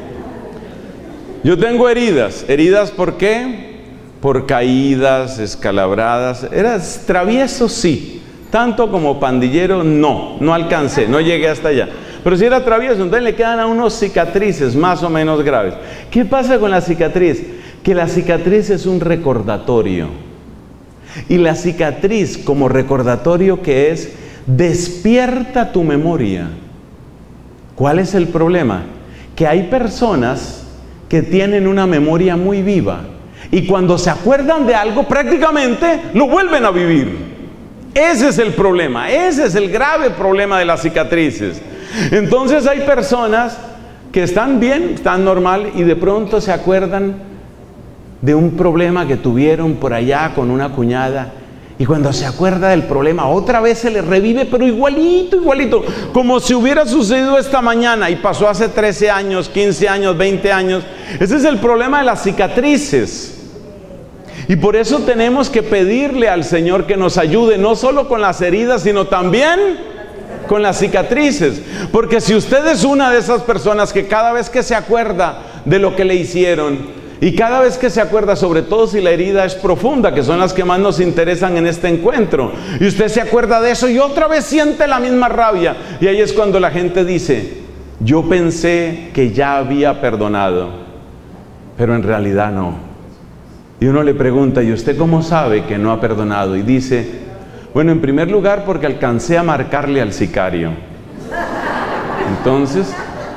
yo tengo heridas. ¿Heridas por qué? Por caídas, escalabradas. ¿Eras travieso? Sí. Tanto como pandillero, no alcancé, no llegué hasta allá. Pero si era travieso, entonces le quedan a unos cicatrices más o menos graves. ¿Qué pasa con la cicatriz? Que la cicatriz es un recordatorio. Y la cicatriz, como recordatorio que es, despierta tu memoria. ¿Cuál es el problema? Que hay personas que tienen una memoria muy viva. Y cuando se acuerdan de algo, prácticamente lo vuelven a vivir. Ese es el problema, ese es el grave problema de las cicatrices. Entonces hay personas que están bien, están normal, y de pronto se acuerdan de un problema que tuvieron por allá con una cuñada, y cuando se acuerda del problema, otra vez se le revive, pero igualito, igualito, como si hubiera sucedido esta mañana, y pasó hace 13 años, 15 años, 20 años. Ese es el problema de las cicatrices. Y por eso tenemos que pedirle al Señor que nos ayude, no solo con las heridas, sino también con las cicatrices. Porque si usted es una de esas personas que cada vez que se acuerda de lo que le hicieron, y cada vez que se acuerda, sobre todo si la herida es profunda, que son las que más nos interesan en este encuentro, y usted se acuerda de eso y otra vez siente la misma rabia, y ahí es cuando la gente dice, yo pensé que ya había perdonado, pero en realidad no. Y uno le pregunta, ¿y usted cómo sabe que no ha perdonado? Y dice, bueno, en primer lugar porque alcancé a marcarle al sicario. Entonces,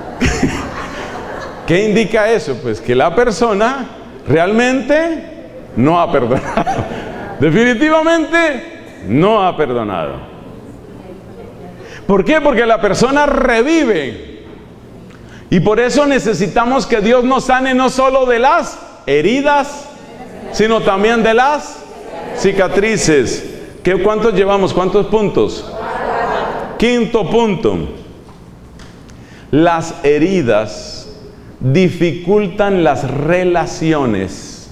¿qué indica eso? Pues que la persona realmente no ha perdonado. Definitivamente no ha perdonado. ¿Por qué? Porque la persona revive. Y por eso necesitamos que Dios nos sane no solo de las heridas, sino también de las cicatrices. ¿Cuántos llevamos? ¿Cuántos puntos? Quinto punto. Las heridas dificultan las relaciones.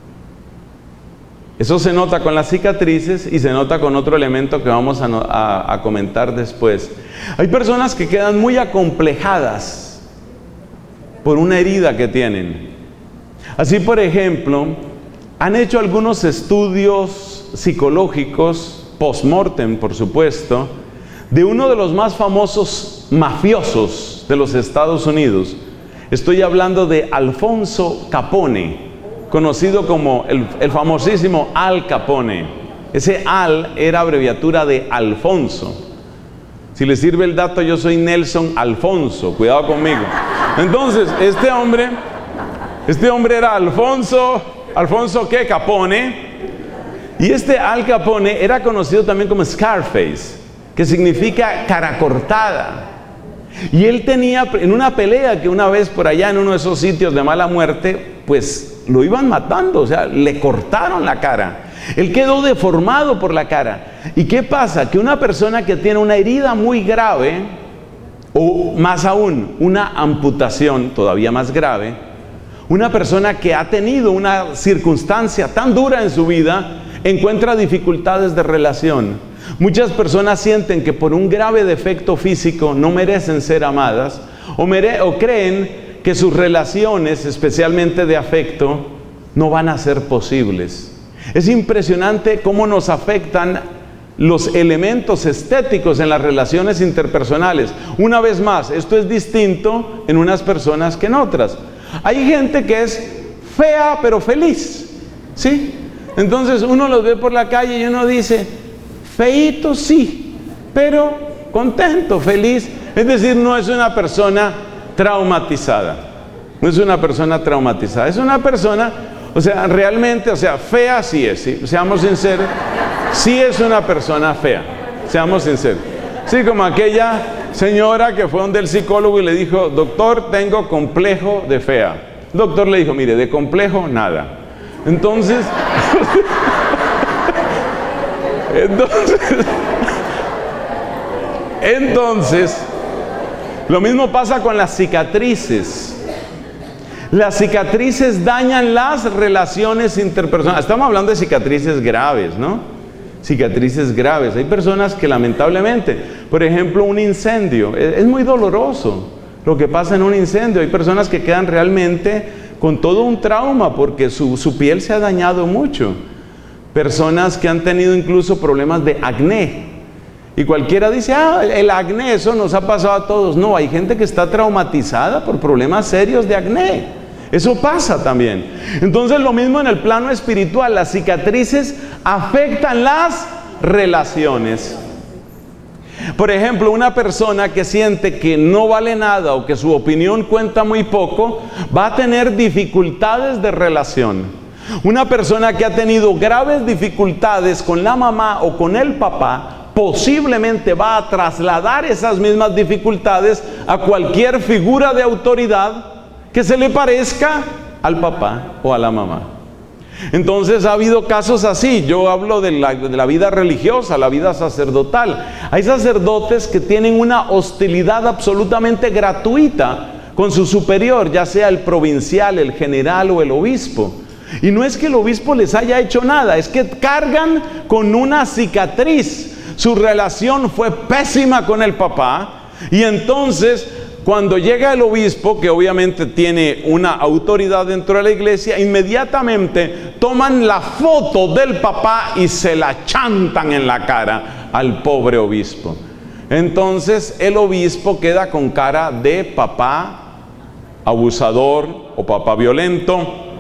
Eso se nota con las cicatrices y se nota con otro elemento que vamos a comentar después. Hay personas que quedan muy acomplejadas por una herida que tienen. Así, por ejemplo, han hecho algunos estudios psicológicos, post-mortem por supuesto, de uno de los más famosos mafiosos de los Estados Unidos. Estoy hablando de Alfonso Capone, conocido como el famosísimo Al Capone. Ese Al era abreviatura de Alfonso. Si les sirve el dato, yo soy Nelson Alfonso, cuidado conmigo. Entonces, este hombre era Alfonso ¿qué? Capone. Y este Al Capone era conocido también como Scarface, que significa cara cortada. Y él tenía, en una pelea que una vez por allá en uno de esos sitios de mala muerte, pues lo iban matando, o sea, le cortaron la cara. Él quedó deformado por la cara. ¿Y qué pasa? Que una persona que tiene una herida muy grave, o más aún, una amputación todavía más grave, una persona que ha tenido una circunstancia tan dura en su vida, encuentra dificultades de relación. Muchas personas sienten que por un grave defecto físico no merecen ser amadas, o creen que sus relaciones, especialmente de afecto, no van a ser posibles. Es impresionante cómo nos afectan los elementos estéticos en las relaciones interpersonales. Una vez más, esto es distinto en unas personas que en otras. Hay gente que es fea pero feliz, ¿sí? Entonces uno los ve por la calle y uno dice, feíto sí, pero contento, feliz. Es decir, no es una persona traumatizada. No es una persona traumatizada. Es una persona, o sea, realmente, o sea, fea sí es, ¿sí? Seamos sinceros. Sí es una persona fea. Seamos sinceros. Sí, como aquella señora que fue donde el psicólogo y le dijo, doctor, tengo complejo de fea. El doctor le dijo, mire, de complejo, nada. Entonces, lo mismo pasa con las cicatrices. Las cicatrices dañan las relaciones interpersonales. Estamos hablando de cicatrices graves, ¿no? Cicatrices graves. Hay personas que lamentablemente, por ejemplo, un incendio, es muy doloroso lo que pasa en un incendio. Hay personas que quedan realmente con todo un trauma porque su piel se ha dañado mucho. Personas que han tenido incluso problemas de acné. Y cualquiera dice, el acné, eso nos ha pasado a todos. No, hay gente que está traumatizada por problemas serios de acné. Eso pasa también. Entonces lo mismo en el plano espiritual. Las cicatrices afectan las relaciones. Por ejemplo, una persona que siente que no vale nada o que su opinión cuenta muy poco, va a tener dificultades de relación. Una persona que ha tenido graves dificultades con la mamá o con el papá, posiblemente va a trasladar esas mismas dificultades a cualquier figura de autoridad que se le parezca al papá o a la mamá. Entonces ha habido casos así. Yo hablo de la vida religiosa, la vida sacerdotal. Hay sacerdotes que tienen una hostilidad absolutamente gratuita con su superior, ya sea el provincial, el general o el obispo. Y no es que el obispo les haya hecho nada, es que cargan con una cicatriz. Su relación fue pésima con el papá y entonces cuando llega el obispo, que obviamente tiene una autoridad dentro de la iglesia, inmediatamente toman la foto del papá y se la chantan en la cara al pobre obispo. Entonces el obispo queda con cara de papá abusador o papá violento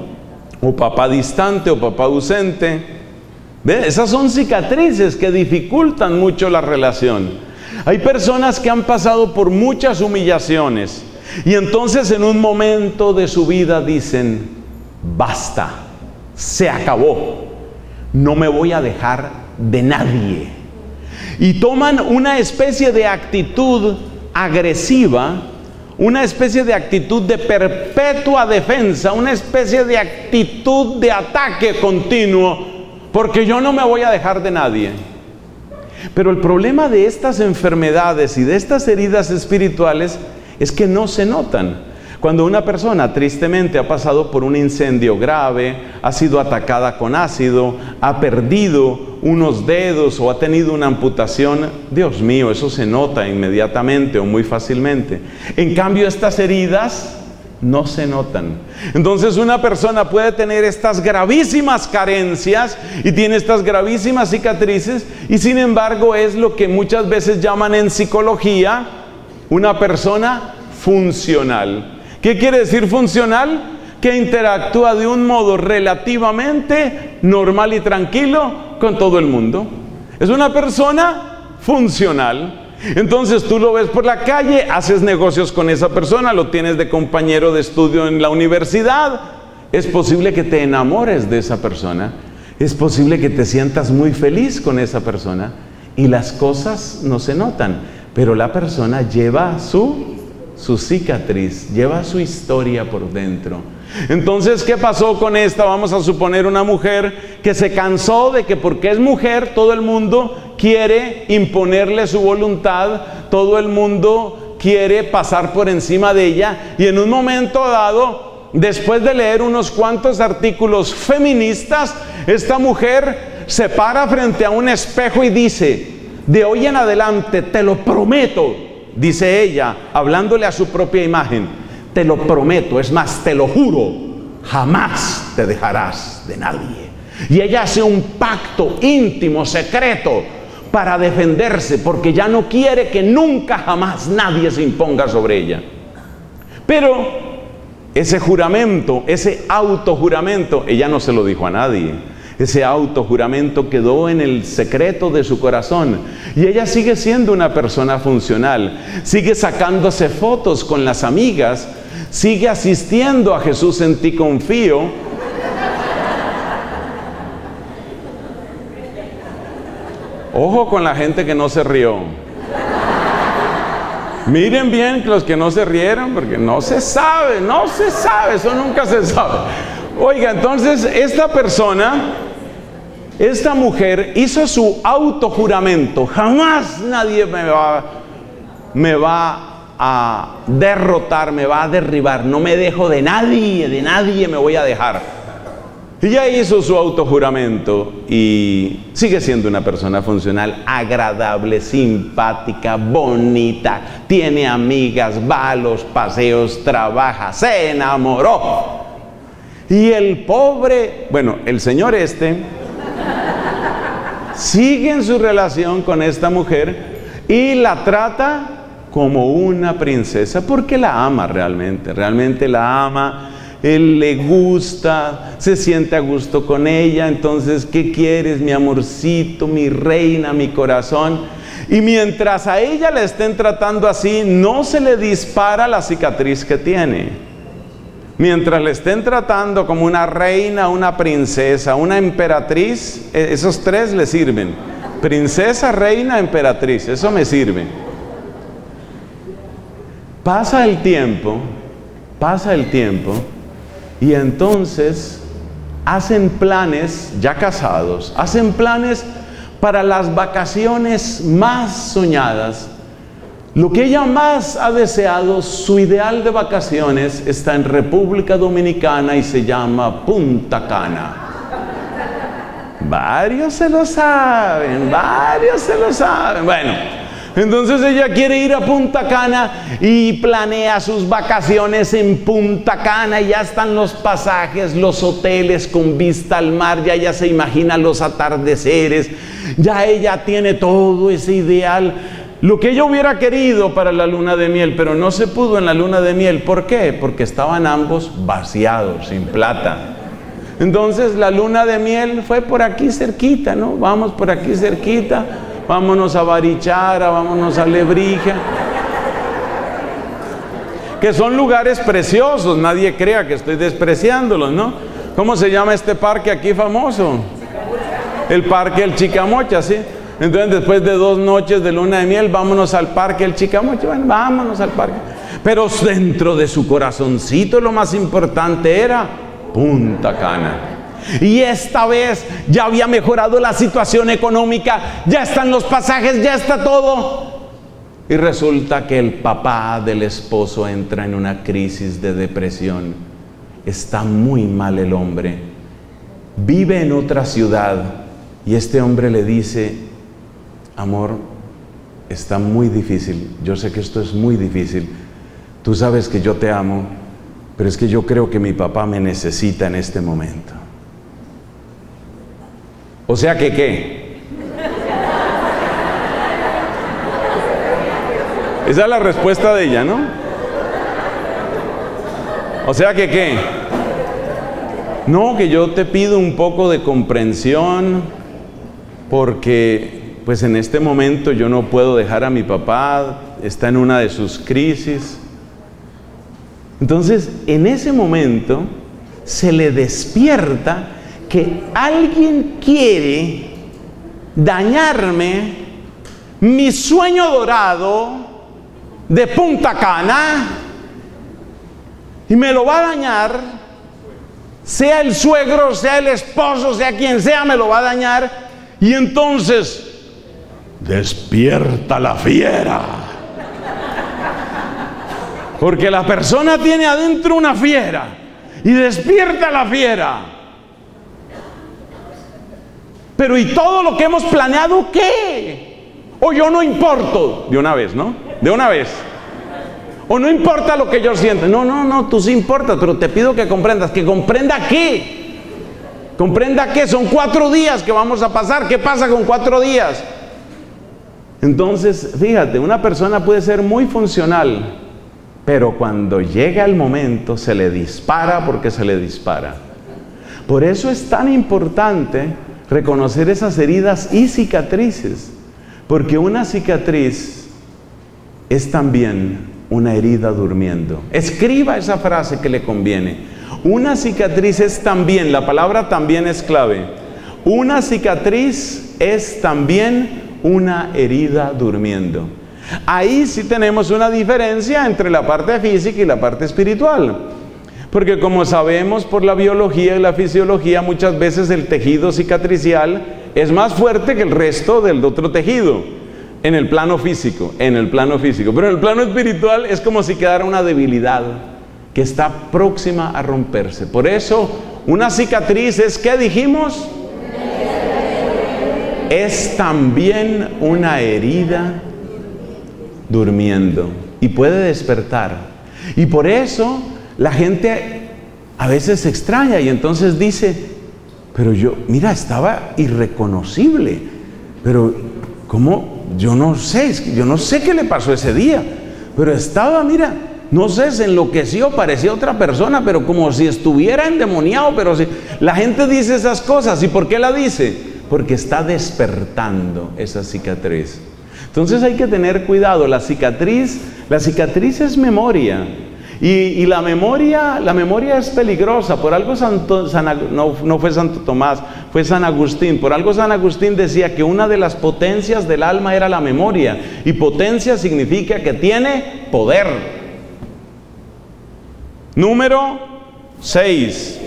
o papá distante o papá ausente. ¿Ve? Esas son cicatrices que dificultan mucho la relación. Hay personas que han pasado por muchas humillaciones y entonces en un momento de su vida dicen, basta, se acabó, no me voy a dejar de nadie. Y toman una especie de actitud agresiva, una especie de actitud de perpetua defensa, una especie de actitud de ataque continuo, porque yo no me voy a dejar de nadie. Pero el problema de estas enfermedades y de estas heridas espirituales es que no se notan. Cuando una persona tristemente ha pasado por un incendio grave, ha sido atacada con ácido, ha perdido unos dedos o ha tenido una amputación, Dios mío, eso se nota inmediatamente o muy fácilmente. En cambio, estas heridas no se notan. Entonces una persona puede tener estas gravísimas carencias y tiene estas gravísimas cicatrices y sin embargo es lo que muchas veces llaman en psicología una persona funcional. ¿Qué quiere decir funcional? Que interactúa de un modo relativamente normal y tranquilo con todo el mundo. Es una persona funcional. Entonces tú lo ves por la calle, haces negocios con esa persona, lo tienes de compañero de estudio en la universidad. Es posible que te enamores de esa persona, es posible que te sientas muy feliz con esa persona y las cosas no se notan, pero la persona lleva su cicatriz, lleva su historia por dentro. Entonces, ¿qué pasó con esta? Vamos a suponer una mujer que se cansó de que porque es mujer todo el mundo quiere imponerle su voluntad, todo el mundo quiere pasar por encima de ella y en un momento dado, después de leer unos cuantos artículos feministas, esta mujer se para frente a un espejo y dice, de hoy en adelante te lo prometo, dice ella, hablándole a su propia imagen, te lo prometo, es más, te lo juro, jamás te dejarás de nadie. Y ella hace un pacto íntimo, secreto, para defenderse, porque ya no quiere que nunca jamás nadie se imponga sobre ella. Pero ese juramento, ese autojuramento, ella no se lo dijo a nadie. Ese autojuramento quedó en el secreto de su corazón. Y ella sigue siendo una persona funcional. Sigue sacándose fotos con las amigas. Sigue asistiendo a Jesús en ti confío. Ojo con la gente que no se rió. Miren bien los que no se rieron, porque no se sabe, eso nunca se sabe. Oiga, entonces esta persona, esta mujer hizo su autojuramento. Jamás nadie me va a derrotar, me va a derribar. No me dejo de nadie me voy a dejar. Y ya hizo su autojuramento y sigue siendo una persona funcional, agradable, simpática, bonita, tiene amigas, va a los paseos, trabaja, se enamoró. Y el pobre, bueno, el señor sigue en su relación con esta mujer y la trata como una princesa porque la ama realmente la ama. Él le gusta, se siente a gusto con ella. Entonces, ¿qué quieres, mi amorcito, mi reina, mi corazón? Y mientras a ella la estén tratando así, no se le dispara la cicatriz que tiene. Mientras le estén tratando como una reina, una princesa, una emperatriz, esos tres le sirven. Princesa, reina, emperatriz, eso me sirve. Pasa el tiempo, y entonces hacen planes, ya casados, hacen planes para las vacaciones más soñadas. Lo que ella más ha deseado, su ideal de vacaciones, está en República Dominicana y se llama Punta Cana. Varios se lo saben. Bueno, entonces ella quiere ir a Punta Cana y planea sus vacaciones en Punta Cana. Y ya están los pasajes, los hoteles con vista al mar, ya ella se imagina los atardeceres, ya ella tiene todo ese ideal. Lo que ella hubiera querido para la luna de miel, pero no se pudo en la luna de miel. ¿Por qué? Porque estaban ambos vaciados, sin plata. Entonces la luna de miel fue por aquí cerquita, ¿no? Vamos por aquí cerquita, vámonos a Barichara, vámonos a Lebrija, que son lugares preciosos, nadie crea que estoy despreciándolos, ¿no? ¿Cómo se llama este parque aquí famoso? El Parque El Chicamocha, ¿sí? Entonces después de 2 noches de luna de miel, vámonos al Parque El Chicamocha. Bueno, vámonos al parque. Pero dentro de su corazoncito lo más importante era Punta Cana. Y esta vez ya había mejorado la situación económica, ya están los pasajes, ya está todo. Y resulta que el papá del esposo entra en una crisis de depresión. Está muy mal el hombre. Vive en otra ciudad y este hombre le dice: amor, está muy difícil, yo sé que esto es muy difícil, tú sabes que yo te amo, pero es que yo creo que mi papá me necesita en este momento. O sea que, ¿qué? Esa es la respuesta de ella, ¿no? O sea que, ¿qué? No, que yo te pido un poco de comprensión, porque pues en este momento yo no puedo dejar a mi papá, está en una de sus crisis. Entonces, en ese momento se le despierta que alguien quiere dañarme mi sueño dorado de Punta Cana, y me lo va a dañar, sea el suegro, sea el esposo, sea quien sea, me lo va a dañar. Y entonces despierta la fiera, porque la persona tiene adentro una fiera y despierta la fiera. Pero ¿y todo lo que hemos planeado qué? O yo no importo, de una vez, ¿no? De una vez. O no importa lo que yo siento. No, tú sí importas, pero te pido que comprendas. ¿Que comprenda qué? ¿Comprenda qué? Son 4 días que vamos a pasar. ¿Qué pasa con 4 días? Entonces, fíjate, una persona puede ser muy funcional, pero cuando llega el momento se le dispara porque se le dispara. Por eso es tan importante reconocer esas heridas y cicatrices, porque una cicatriz es también una herida durmiendo. Escriba esa frase que le conviene. Una cicatriz es también, la palabra también es clave. Una cicatriz es también una herida durmiendo. Ahí sí tenemos una diferencia entre la parte física y la parte espiritual. Porque como sabemos por la biología y la fisiología, muchas veces el tejido cicatricial es más fuerte que el resto del otro tejido en el plano físico, Pero en el plano espiritual es como si quedara una debilidad que está próxima a romperse. Por eso, una cicatriz es, ¿qué dijimos? Es también una herida durmiendo y puede despertar. Y por eso la gente a veces se extraña y entonces dice, pero mira, estaba irreconocible, pero ¿cómo? Yo no sé qué le pasó ese día, pero estaba, mira, no sé, se enloqueció, parecía otra persona, pero como si estuviera endemoniado, pero si la gente dice esas cosas. ¿Y por qué la dice? Porque está despertando esa cicatriz. Entonces hay que tener cuidado. La cicatriz es memoria. Y la memoria es peligrosa. Por algo no fue Santo Tomás, fue San Agustín. Por algo San Agustín decía que una de las potencias del alma era la memoria. Y potencia significa que tiene poder. Número 6.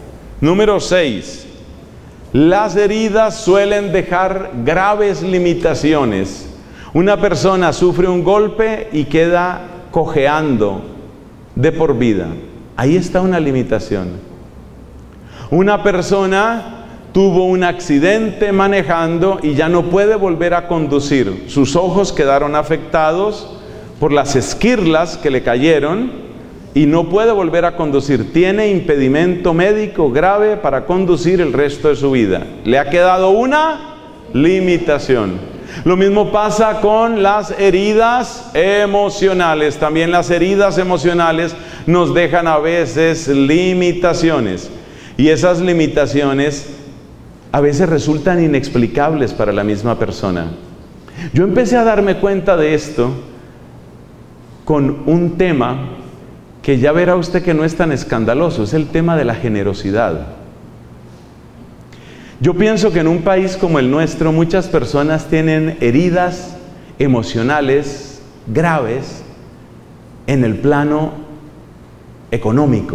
Las heridas suelen dejar graves limitaciones. Una persona sufre un golpe y queda cojeando de por vida. Ahí está una limitación. Una persona tuvo un accidente manejando y ya no puede volver a conducir. Sus ojos quedaron afectados por las esquirlas que le cayeron y no puede volver a conducir. Tiene impedimento médico grave para conducir el resto de su vida. Le ha quedado una limitación. Lo mismo pasa con las heridas emocionales. También las heridas emocionales nos dejan a veces limitaciones. Y esas limitaciones a veces resultan inexplicables para la misma persona. Yo empecé a darme cuenta de esto con un tema que ya verá usted que no es tan escandaloso. Es el tema de la generosidad. Yo pienso que en un país como el nuestro muchas personas tienen heridas emocionales graves en el plano económico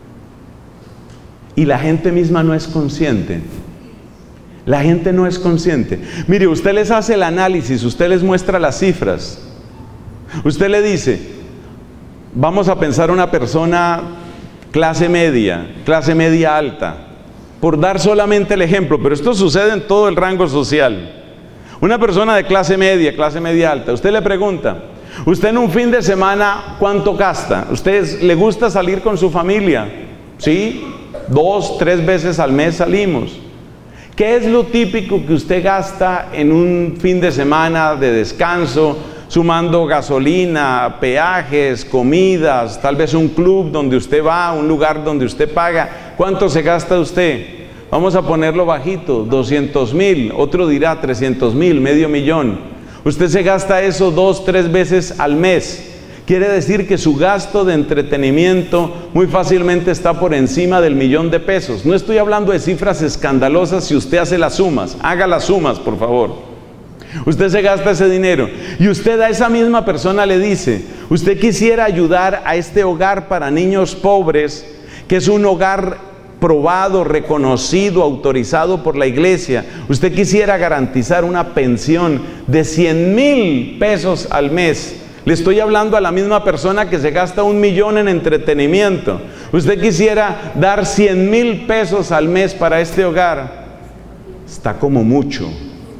y la gente misma no es consciente. La gente no es consciente. Mire, usted les hace el análisis, usted les muestra las cifras. Usted le dice, vamos a pensar una persona clase media alta. Por dar solamente el ejemplo, pero esto sucede en todo el rango social. Una persona de clase media alta, usted le pregunta, usted en un fin de semana, ¿cuánto gasta? ¿Usted le gusta salir con su familia? ¿Sí? 2, 3 veces al mes salimos. ¿Qué es lo típico que usted gasta en un fin de semana de descanso, sumando gasolina, peajes, comidas, tal vez un club donde usted va, un lugar donde usted paga? ¿Cuánto se gasta usted? Vamos a ponerlo bajito, 200,000, otro dirá 300,000, $500,000. Usted se gasta eso 2, 3 veces al mes. Quiere decir que su gasto de entretenimiento muy fácilmente está por encima del $1,000,000. No estoy hablando de cifras escandalosas si usted hace las sumas. Haga las sumas, por favor. Usted se gasta ese dinero y usted a esa misma persona le dice, usted quisiera ayudar a este hogar para niños pobres, que es un hogar probado, reconocido, autorizado por la iglesia. Usted quisiera garantizar una pensión de 100,000 pesos al mes. Le estoy hablando a la misma persona que se gasta 1,000,000 en entretenimiento. Usted quisiera dar 100,000 pesos al mes para este hogar. Está como mucho.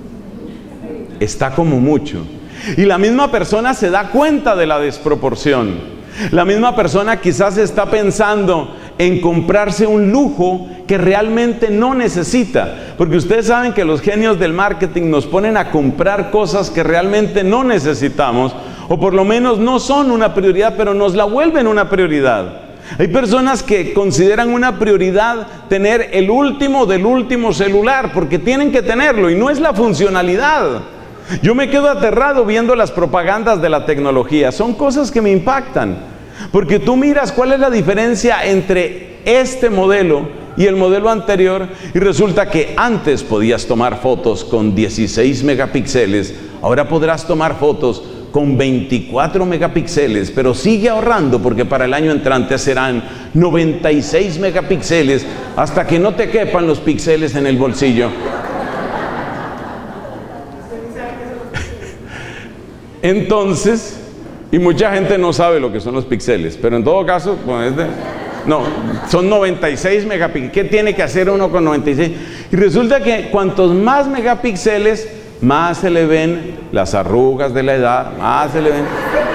Y la misma persona se da cuenta de la desproporción. La misma persona quizás está pensando en comprarse un lujo que realmente no necesita. Porque ustedes saben que los genios del marketing nos ponen a comprar cosas que realmente no necesitamos, o por lo menos no son una prioridad, pero nos la vuelven una prioridad. Hay personas que consideran una prioridad tener el último del último celular porque tienen que tenerlo y no es la funcionalidad. Yo me quedo aterrado viendo las propagandas de la tecnología. Son cosas que me impactan. Porque tú miras cuál es la diferencia entre este modelo y el modelo anterior y resulta que antes podías tomar fotos con 16 megapíxeles, ahora podrás tomar fotos con 24 megapíxeles, pero sigue ahorrando porque para el año entrante serán 96 megapíxeles hasta que no te quepan los píxeles en el bolsillo. Entonces, y mucha gente no sabe lo que son los píxeles, pero en todo caso, pues no, son 96 megapíxeles. ¿Qué tiene que hacer uno con 96? Y resulta que cuantos más megapíxeles, más se le ven las arrugas de la edad, más se le ven.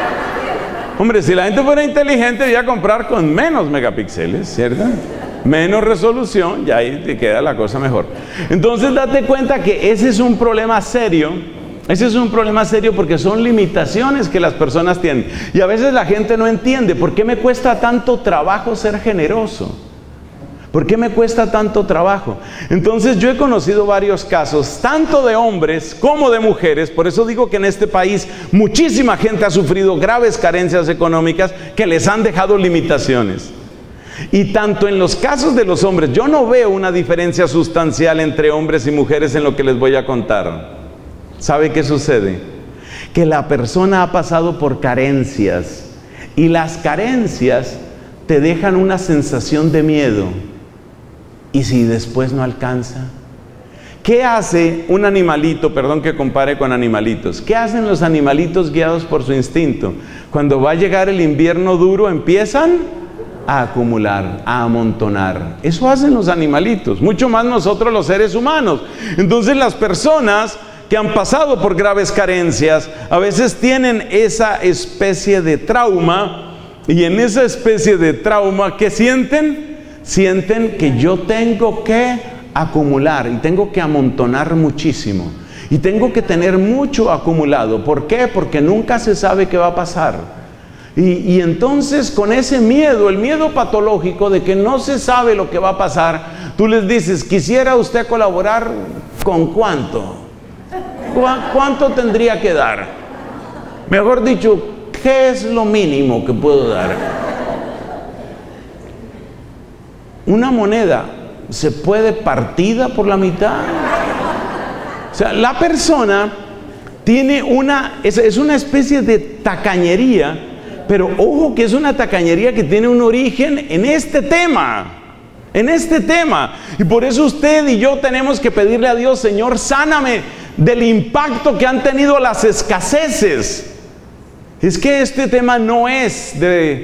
Hombre, si la gente fuera inteligente, debería comprar con menos megapíxeles, ¿cierto? Menos resolución, y ahí te queda la cosa mejor. Entonces, date cuenta que ese es un problema serio. Ese es un problema serio porque son limitaciones que las personas tienen. Y a veces la gente no entiende por qué me cuesta tanto trabajo ser generoso. ¿Por qué me cuesta tanto trabajo? Entonces yo he conocido varios casos, tanto de hombres como de mujeres. Por eso digo que en este país muchísima gente ha sufrido graves carencias económicas que les han dejado limitaciones. Y tanto en los casos de los hombres, yo no veo una diferencia sustancial entre hombres y mujeres en lo que les voy a contar. ¿Sabe qué sucede? Que la persona ha pasado por carencias y las carencias te dejan una sensación de miedo. ¿Y si después no alcanza? ¿Qué hace un animalito? Perdón que compare con animalitos. ¿Qué hacen los animalitos guiados por su instinto? Cuando va a llegar el invierno duro empiezan a acumular, a amontonar. Eso hacen los animalitos, mucho más nosotros los seres humanos. Entonces las personas que han pasado por graves carencias, a veces tienen esa especie de trauma, y en esa especie de trauma, ¿qué sienten? Sienten que yo tengo que acumular, y tengo que amontonar muchísimo, y tengo que tener mucho acumulado. ¿Por qué? Porque nunca se sabe qué va a pasar. Y entonces con ese miedo, el miedo patológico de que no se sabe lo que va a pasar, tú les dices, ¿quisiera usted colaborar con cuánto? ¿Cuánto tendría que dar? Mejor dicho, ¿qué es lo mínimo que puedo dar? Una moneda se puede partida por la mitad. O sea, la persona tiene es una especie de tacañería, pero ojo que es una tacañería que tiene un origen en este tema. En este tema. Y por eso usted y yo tenemos que pedirle a Dios, Señor, sáname del impacto que han tenido las escaseces. Es que este tema no es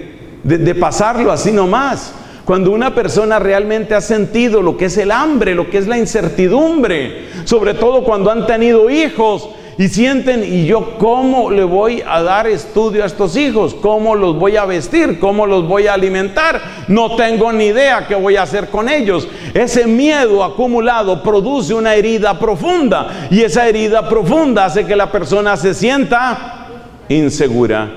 de pasarlo así nomás. Cuando una persona realmente ha sentido lo que es el hambre, lo que es la incertidumbre, sobre todo cuando han tenido hijos y sienten, ¿y yo cómo le voy a dar estudio a estos hijos? ¿Cómo los voy a vestir? ¿Cómo los voy a alimentar? No tengo ni idea qué voy a hacer con ellos. Ese miedo acumulado produce una herida profunda, y esa herida profunda hace que la persona se sienta insegura.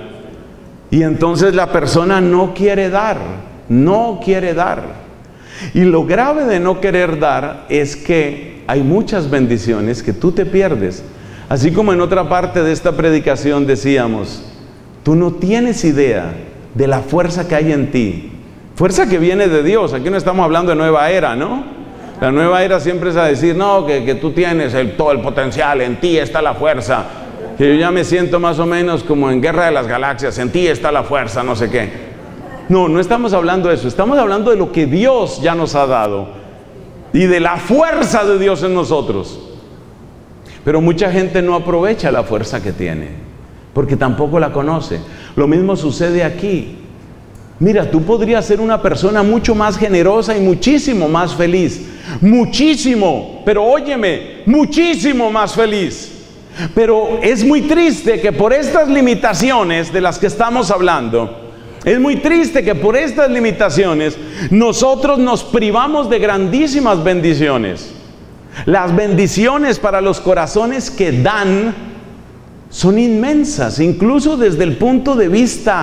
Y entonces la persona no quiere dar, no quiere dar. Y lo grave de no querer dar es que hay muchas bendiciones que tú te pierdes. Así como en otra parte de esta predicación decíamos, tú no tienes idea de la fuerza que hay en ti. Fuerza que viene de Dios. Aquí no estamos hablando de nueva era, ¿no? La nueva era siempre es a decir, no, que tú tienes todo el potencial, en ti está la fuerza. Que yo ya me siento más o menos como en Guerra de las Galaxias, en ti está la fuerza, no sé qué. No, no estamos hablando de eso. Estamos hablando de lo que Dios ya nos ha dado y de la fuerza de Dios en nosotros. Pero mucha gente no aprovecha la fuerza que tiene, porque tampoco la conoce. Lo mismo sucede aquí. Mira, tú podrías ser una persona mucho más generosa y muchísimo más feliz. Muchísimo, pero óyeme, muchísimo más feliz. Pero es muy triste que por estas limitaciones de las que estamos hablando, es muy triste que por estas limitaciones nosotros nos privamos de grandísimas bendiciones. Las bendiciones para los corazones que dan son inmensas, incluso desde el punto de vista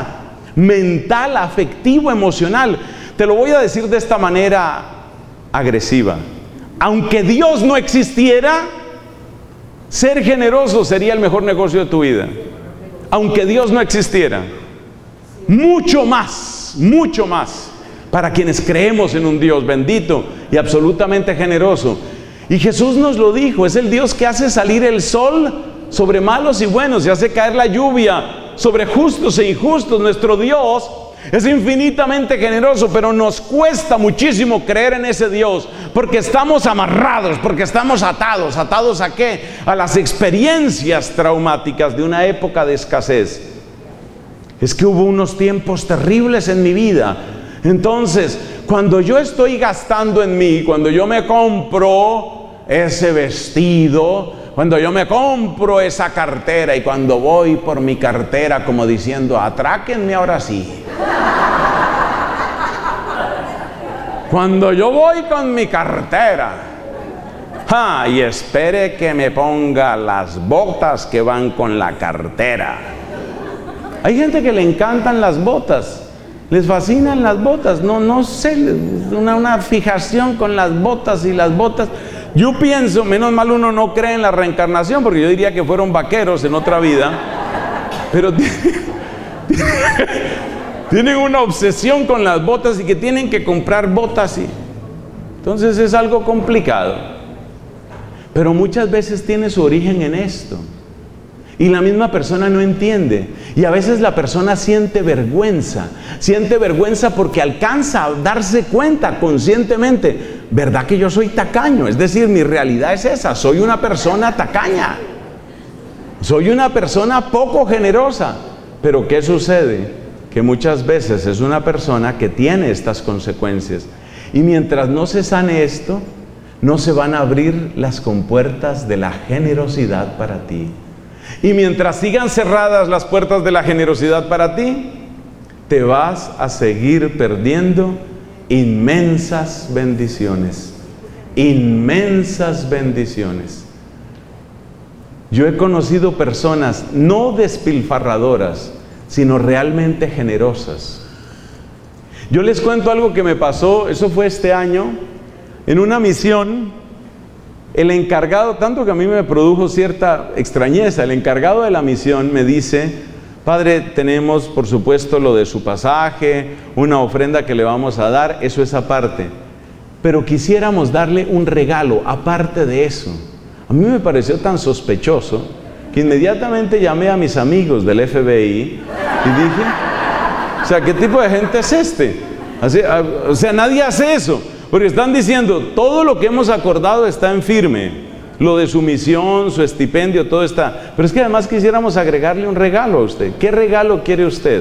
mental, afectivo, emocional. Te lo voy a decir de esta manera agresiva. Aunque Dios no existiera, ser generoso sería el mejor negocio de tu vida. Aunque Dios no existiera. Mucho más para quienes creemos en un Dios bendito y absolutamente generoso. Y Jesús nos lo dijo, es el Dios que hace salir el sol sobre malos y buenos y hace caer la lluvia sobre justos e injustos. Nuestro Dios es infinitamente generoso, pero nos cuesta muchísimo creer en ese Dios, porque estamos amarrados, porque estamos atados. ¿Atados a qué? A las experiencias traumáticas de una época de escasez. Es que hubo unos tiempos terribles en mi vida. Entonces, cuando yo estoy gastando en mí, cuando yo me compro ese vestido, cuando yo me compro esa cartera y cuando voy por mi cartera como diciendo, atráquenme ahora sí. Cuando yo voy con mi cartera, y espere que me ponga las botas que van con la cartera. Hay gente que le encantan las botas, les fascinan las botas, no sé, una fijación con las botas y las botas. Yo pienso, menos mal uno no cree en la reencarnación, porque yo diría que fueron vaqueros en otra vida, pero tienen una obsesión con las botas y que tienen que comprar botas. Entonces es algo complicado, pero muchas veces tiene su origen en esto. Y la misma persona no entiende. Y a veces la persona siente vergüenza porque alcanza a darse cuenta conscientemente, ¿verdad que yo soy tacaño? Es decir, mi realidad es esa, soy una persona tacaña. Soy una persona poco generosa. Pero ¿qué sucede? Que muchas veces es una persona que tiene estas consecuencias. Y mientras no se sane esto, no se van a abrir las compuertas de la generosidad para ti. Y mientras sigan cerradas las puertas de la generosidad para ti, te vas a seguir perdiendo inmensas bendiciones. Inmensas bendiciones. Yo he conocido personas no despilfarradoras, sino realmente generosas. Yo les cuento algo que me pasó, eso fue este año, en una misión. El encargado, tanto que a mí me produjo cierta extrañeza, el encargado de la misión me dice, padre, tenemos por supuesto lo de su pasaje, una ofrenda que le vamos a dar, eso es aparte, pero quisiéramos darle un regalo aparte de eso. A mí me pareció tan sospechoso que inmediatamente llamé a mis amigos del FBI y dije, o sea, ¿qué tipo de gente es este? Así, o sea, nadie hace eso. Porque están diciendo, todo lo que hemos acordado está en firme. Lo de su misión, su estipendio, todo está. Pero es que además quisiéramos agregarle un regalo a usted. ¿Qué regalo quiere usted?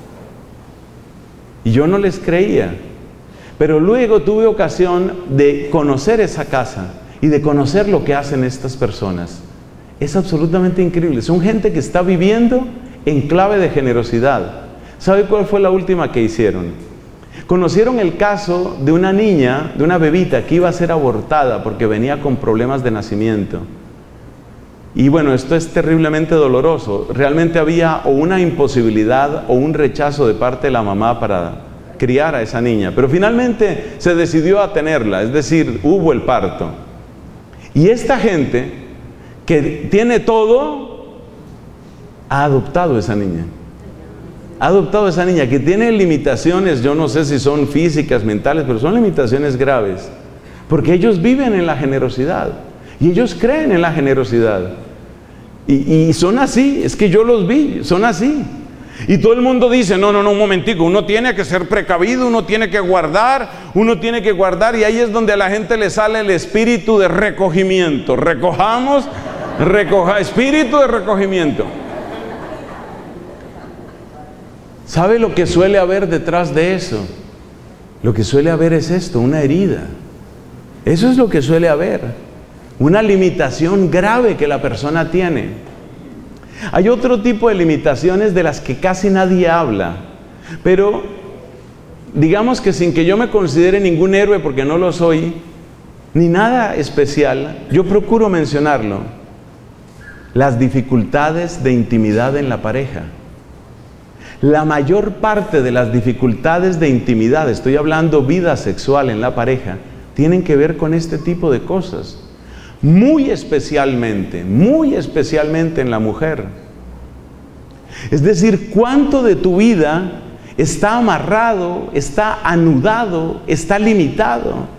Y yo no les creía. Pero luego tuve ocasión de conocer esa casa y de conocer lo que hacen estas personas. Es absolutamente increíble. Son gente que está viviendo en clave de generosidad. ¿Sabe cuál fue la última que hicieron? Conocieron el caso de una niña, de una bebita que iba a ser abortada porque venía con problemas de nacimiento. Y bueno, esto es terriblemente doloroso. Realmente había o una imposibilidad o un rechazo de parte de la mamá para criar a esa niña. Pero finalmente se decidió a tenerla, es decir, hubo el parto. Y esta gente que tiene todo, ha adoptado a esa niña. Ha adoptado a esa niña que tiene limitaciones, yo no sé si son físicas, mentales, pero son limitaciones graves, porque ellos viven en la generosidad y ellos creen en la generosidad y son así, es que yo los vi, son así. Y todo el mundo dice, no, un momentico, uno tiene que ser precavido, uno tiene que guardar, y ahí es donde a la gente le sale el espíritu de recogimiento. Espíritu de recogimiento. ¿Sabe lo que suele haber detrás de eso? Lo que suele haber es esto, una herida. Eso es lo que suele haber. Una limitación grave que la persona tiene. Hay otro tipo de limitaciones de las que casi nadie habla, pero digamos que sin que yo me considere ningún héroe, porque no lo soy, ni nada especial, yo procuro mencionarlo. Las dificultades de intimidad en la pareja. La mayor parte de las dificultades de intimidad, estoy hablando vida sexual en la pareja, tienen que ver con este tipo de cosas. Muy especialmente en la mujer. Es decir, ¿cuánto de tu vida está amarrado, está anudado, está limitado?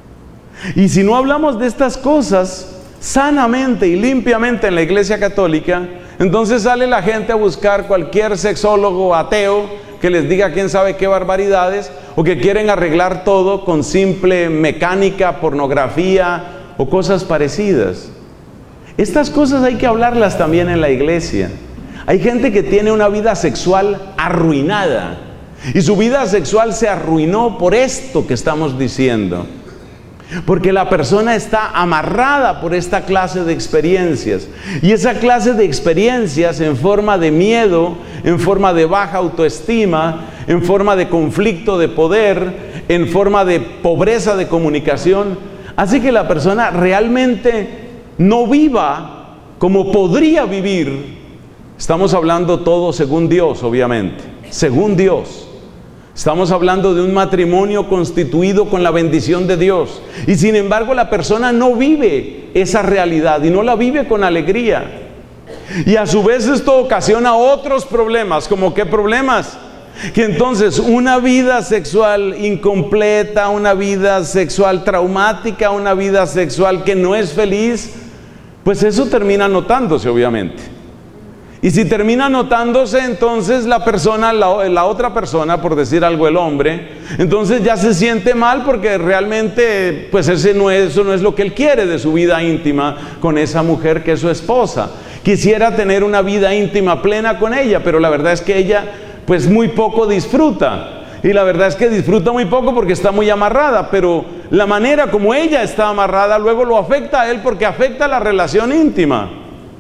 Y si no hablamos de estas cosas sanamente y limpiamente en la Iglesia Católica, entonces sale la gente a buscar cualquier sexólogo ateo que les diga quién sabe qué barbaridades, o que quieren arreglar todo con simple mecánica, pornografía o cosas parecidas. Estas cosas hay que hablarlas también en la iglesia. Hay gente que tiene una vida sexual arruinada, y su vida sexual se arruinó por esto que estamos diciendo. Porque la persona está amarrada por esta clase de experiencias. Y esa clase de experiencias en forma de miedo, en forma de baja autoestima, en forma de conflicto de poder, en forma de pobreza de comunicación, hace que la persona realmente no viva como podría vivir. Estamos hablando todo según Dios, obviamente. Según Dios. Estamos hablando de un matrimonio constituido con la bendición de Dios. Y sin embargo la persona no vive esa realidad y no la vive con alegría. Y a su vez esto ocasiona otros problemas. ¿Cómo qué problemas? Que entonces una vida sexual incompleta, una vida sexual traumática, una vida sexual que no es feliz, pues eso termina notándose obviamente. Y si termina notándose, entonces la persona, la otra persona, por decir algo el hombre, entonces ya se siente mal porque realmente pues eso no es lo que él quiere de su vida íntima con esa mujer que es su esposa. Quisiera tener una vida íntima plena con ella, pero la verdad es que ella pues muy poco disfruta. Y la verdad es que disfruta muy poco porque está muy amarrada, pero la manera como ella está amarrada luego lo afecta a él porque afecta la relación íntima.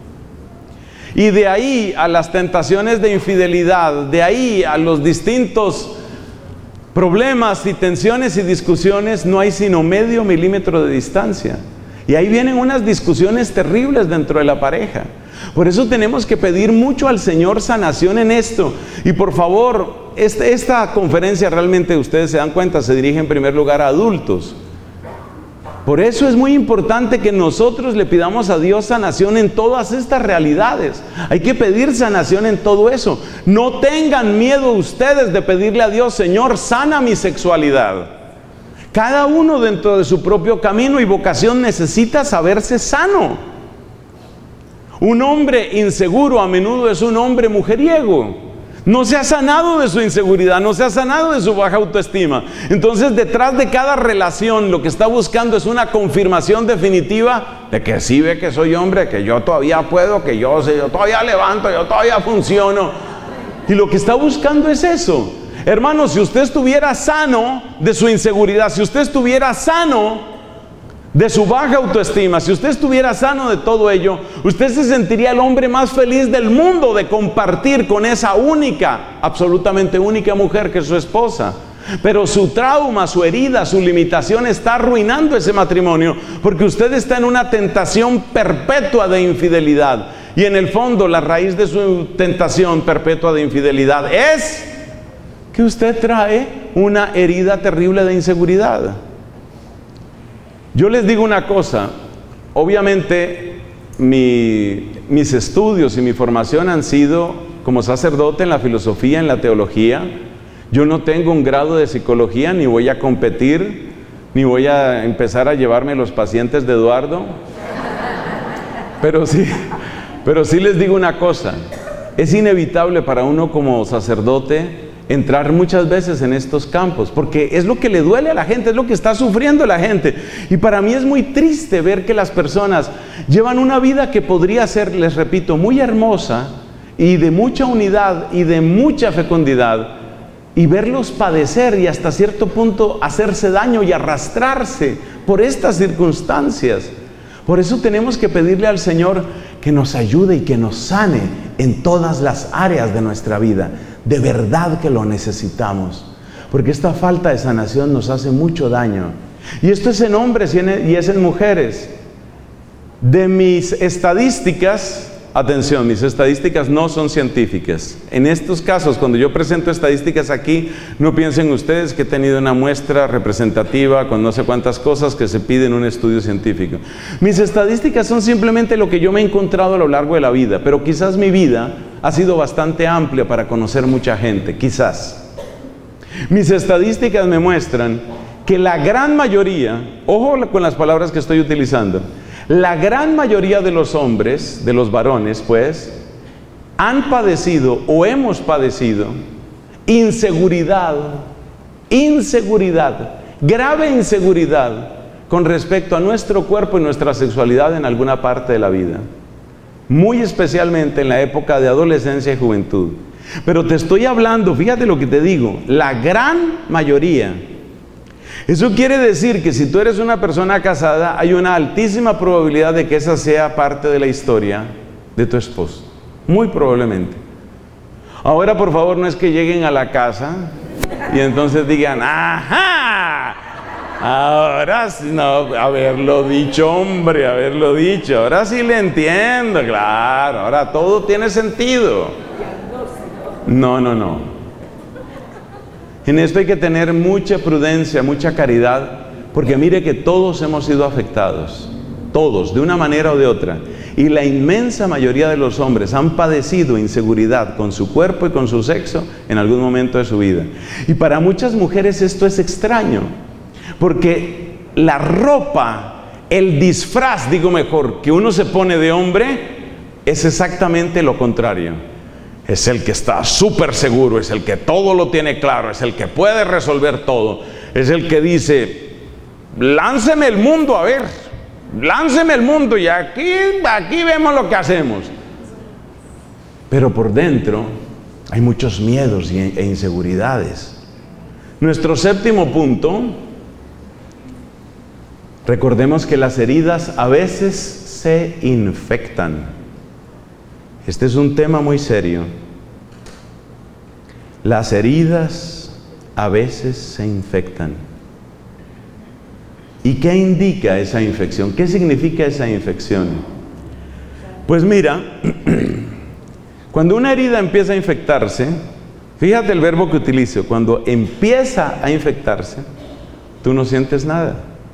Y de ahí a las tentaciones de infidelidad, de ahí a los distintos problemas y tensiones y discusiones, no hay sino medio milímetro de distancia. Y ahí vienen unas discusiones terribles dentro de la pareja. Por eso tenemos que pedir mucho al Señor sanación en esto. Y por favor, esta conferencia realmente, ustedes se dan cuenta, se dirige en primer lugar a adultos. Por eso es muy importante que nosotros le pidamos a Dios sanación en todas estas realidades. Hay que pedir sanación en todo eso. No tengan miedo ustedes de pedirle a Dios, Señor, sana mi sexualidad. Cada uno dentro de su propio camino y vocación necesita saberse sano. Un hombre inseguro a menudo es un hombre mujeriego. No se ha sanado de su inseguridad, no se ha sanado de su baja autoestima. Entonces, detrás de cada relación, lo que está buscando es una confirmación definitiva de que sí ve que soy hombre, que yo todavía puedo, que yo todavía levanto, yo todavía funciono. Y lo que está buscando es eso. Hermano, si usted estuviera sano de su inseguridad, si usted estuviera sano de su baja autoestima, si usted estuviera sano de todo ello, usted se sentiría el hombre más feliz del mundo de compartir con esa única, absolutamente única mujer que es su esposa. Pero su trauma, su herida, su limitación está arruinando ese matrimonio porque usted está en una tentación perpetua de infidelidad. Y en el fondo la raíz de su tentación perpetua de infidelidad es que usted trae una herida terrible de inseguridad. Yo les digo una cosa, obviamente mis estudios y mi formación han sido como sacerdote en la filosofía, en la teología. Yo no tengo un grado de psicología, ni voy a competir, ni voy a empezar a llevarme los pacientes de Eduardo. Pero sí les digo una cosa, es inevitable para uno como sacerdote entrar muchas veces en estos campos, porque es lo que le duele a la gente, es lo que está sufriendo la gente. Y para mí es muy triste ver que las personas llevan una vida que podría ser, les repito, muy hermosa y de mucha unidad y de mucha fecundidad, y verlos padecer y hasta cierto punto hacerse daño y arrastrarse por estas circunstancias. Por eso tenemos que pedirle al Señor que nos ayude y que nos sane en todas las áreas de nuestra vida. De verdad que lo necesitamos, porque esta falta de sanación nos hace mucho daño. Y esto es en hombres y es en mujeres. De mis estadísticas, atención, mis estadísticas no son científicas. En estos casos, cuando yo presento estadísticas aquí, no piensen ustedes que he tenido una muestra representativa con no sé cuántas cosas que se pide en un estudio científico. Mis estadísticas son simplemente lo que yo me he encontrado a lo largo de la vida, pero quizás mi vida ha sido bastante amplia para conocer mucha gente, quizás. Mis estadísticas me muestran que la gran mayoría, ojo con las palabras que estoy utilizando, la gran mayoría de los hombres, de los varones, pues, han padecido o hemos padecido inseguridad, grave inseguridad con respecto a nuestro cuerpo y nuestra sexualidad en alguna parte de la vida. Muy especialmente en la época de adolescencia y juventud. Pero te estoy hablando, fíjate lo que te digo, la gran mayoría. Eso quiere decir que si tú eres una persona casada, hay una altísima probabilidad de que esa sea parte de la historia de tu esposo. Muy probablemente. Ahora, por favor, no es que lleguen a la casa y entonces digan, ¡ajá! Ahora sí, no, haberlo dicho, hombre, haberlo dicho. Ahora sí le entiendo, claro, ahora todo tiene sentido. No. En esto hay que tener mucha prudencia, mucha caridad, porque mire que todos hemos sido afectados, todos, de una manera o de otra. Y la inmensa mayoría de los hombres han padecido inseguridad con su cuerpo y con su sexo en algún momento de su vida. Y para muchas mujeres esto es extraño, porque la ropa, el disfraz, digo mejor, que uno se pone de hombre, es exactamente lo contrario. Es el que está súper seguro, es el que todo lo tiene claro, es el que puede resolver todo. Es el que dice, lánceme el mundo, a ver, lánceme el mundo y aquí vemos lo que hacemos. Pero por dentro hay muchos miedos e inseguridades. Nuestro séptimo punto, recordemos que las heridas a veces se infectan. Este es un tema muy serio. Las heridas a veces se infectan. ¿Y qué indica esa infección? ¿Qué significa esa infección? Pues mira, cuando una herida empieza a infectarse, fíjate el verbo que utilizo, cuando empieza a infectarse, tú no sientes nada.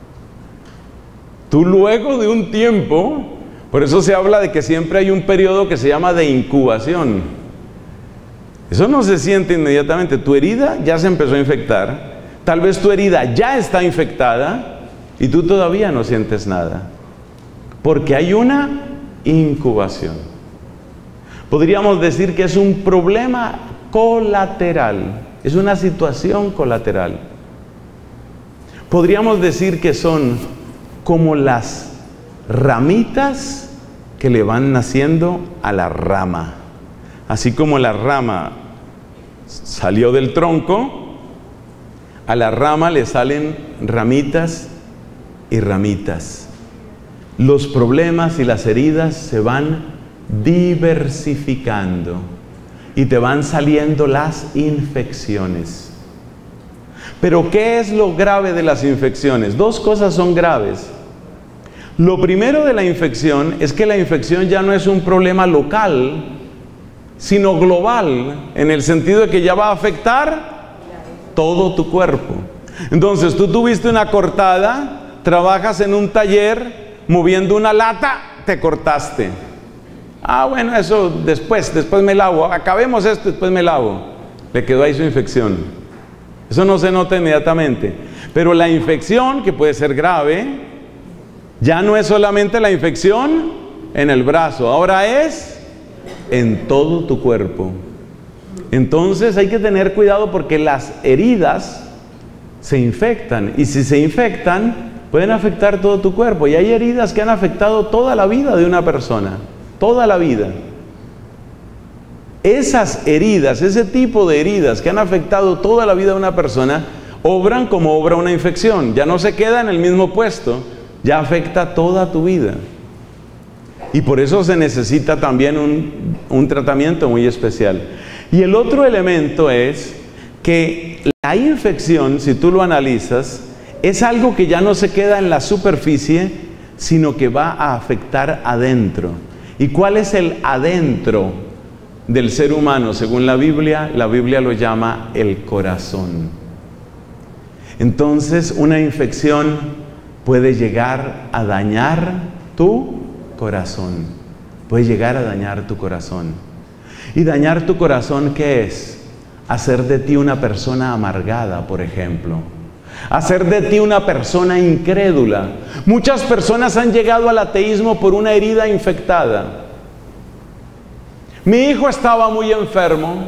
Tú luego de un tiempo, por eso se habla de que siempre hay un periodo que se llama de incubación. Eso no se siente inmediatamente. Tu herida ya se empezó a infectar. Tal vez tu herida ya está infectada y tú todavía no sientes nada. Porque hay una incubación. Podríamos decir que es un problema colateral. Es una situación colateral. Podríamos decir que son como las ramitas que le van naciendo a la rama. Así como la rama salió del tronco, a la rama le salen ramitas y ramitas. Los problemas y las heridas se van diversificando y te van saliendo las infecciones. Pero ¿qué es lo grave de las infecciones? Dos cosas son graves. Lo primero de la infección es que la infección ya no es un problema local, sino global, en el sentido de que ya va a afectar todo tu cuerpo. Entonces, tú tuviste una cortada, trabajas en un taller, moviendo una lata, te cortaste. Ah, bueno, eso después me lavo, acabemos esto, después me lavo. Le quedó ahí su infección. Eso no se nota inmediatamente. Pero la infección, que puede ser grave, ya no es solamente la infección en el brazo, ahora es en todo tu cuerpo. Entonces hay que tener cuidado porque las heridas se infectan y si se infectan pueden afectar todo tu cuerpo. Y hay heridas que han afectado toda la vida de una persona, toda la vida. Esas heridas, ese tipo de heridas que han afectado toda la vida de una persona, obran como obra una infección. Ya no se queda en el mismo puesto, ya afecta toda tu vida. Y por eso se necesita también un tratamiento muy especial. Y el otro elemento es que la infección, si tú lo analizas, es algo que ya no se queda en la superficie, sino que va a afectar adentro. ¿Y cuál es el adentro del ser humano? Según la Biblia lo llama el corazón. Entonces, una infección puede llegar a dañar tu corazón. Puede llegar a dañar tu corazón. ¿Y dañar tu corazón qué es? Hacer de ti una persona amargada, por ejemplo. Hacer de ti una persona incrédula. Muchas personas han llegado al ateísmo por una herida infectada. Mi hijo estaba muy enfermo.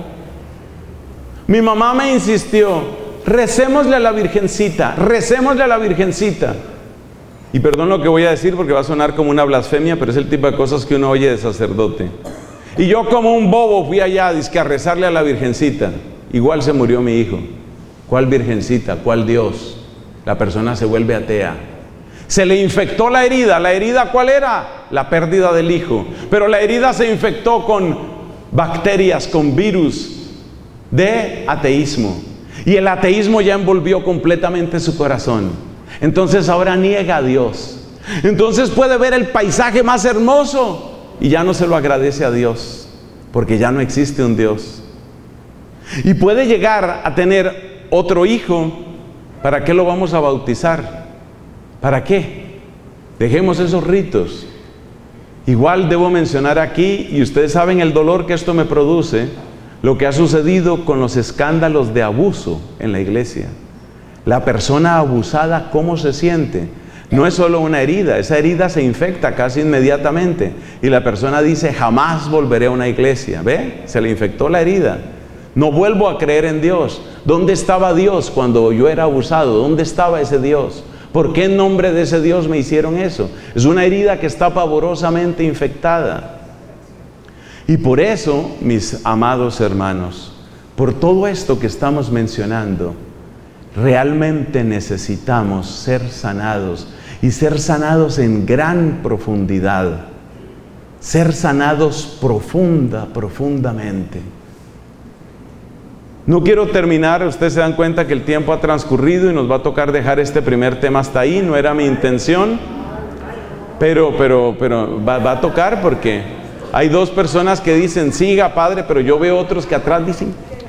Mi mamá me insistió, recémosle a la Virgencita, recémosle a la Virgencita. Y perdón lo que voy a decir porque va a sonar como una blasfemia, pero es el tipo de cosas que uno oye de sacerdote. Y yo como un bobo fui allá dizque a rezarle a la Virgencita. Igual se murió mi hijo. ¿Cuál Virgencita? ¿Cuál Dios? La persona se vuelve atea. Se le infectó la herida. ¿La herida cuál era? La pérdida del hijo. Pero la herida se infectó con bacterias, con virus de ateísmo. Y el ateísmo ya envolvió completamente su corazón. Entonces ahora niega a Dios. Entonces puede ver el paisaje más hermoso y ya no se lo agradece a Dios, porque ya no existe un Dios. Y puede llegar a tener otro hijo. ¿Para qué lo vamos a bautizar? ¿Para qué? Dejemos esos ritos. Igual debo mencionar aquí, y ustedes saben el dolor que esto me produce, lo que ha sucedido con los escándalos de abuso en la iglesia. La persona abusada, ¿cómo se siente? No es solo una herida, esa herida se infecta casi inmediatamente. Y la persona dice, jamás volveré a una iglesia. ¿Ve? Se le infectó la herida. No vuelvo a creer en Dios. ¿Dónde estaba Dios cuando yo era abusado? ¿Dónde estaba ese Dios? ¿Por qué en nombre de ese Dios me hicieron eso? Es una herida que está pavorosamente infectada. Y por eso, mis amados hermanos, por todo esto que estamos mencionando, realmente necesitamos ser sanados, y ser sanados en gran profundidad, ser sanados profundamente. No quiero terminar, ustedes se dan cuenta que el tiempo ha transcurrido y nos va a tocar dejar este primer tema hasta ahí, no era mi intención, pero va a tocar porque hay dos personas que dicen, siga padre, pero yo veo otros que atrás dicen.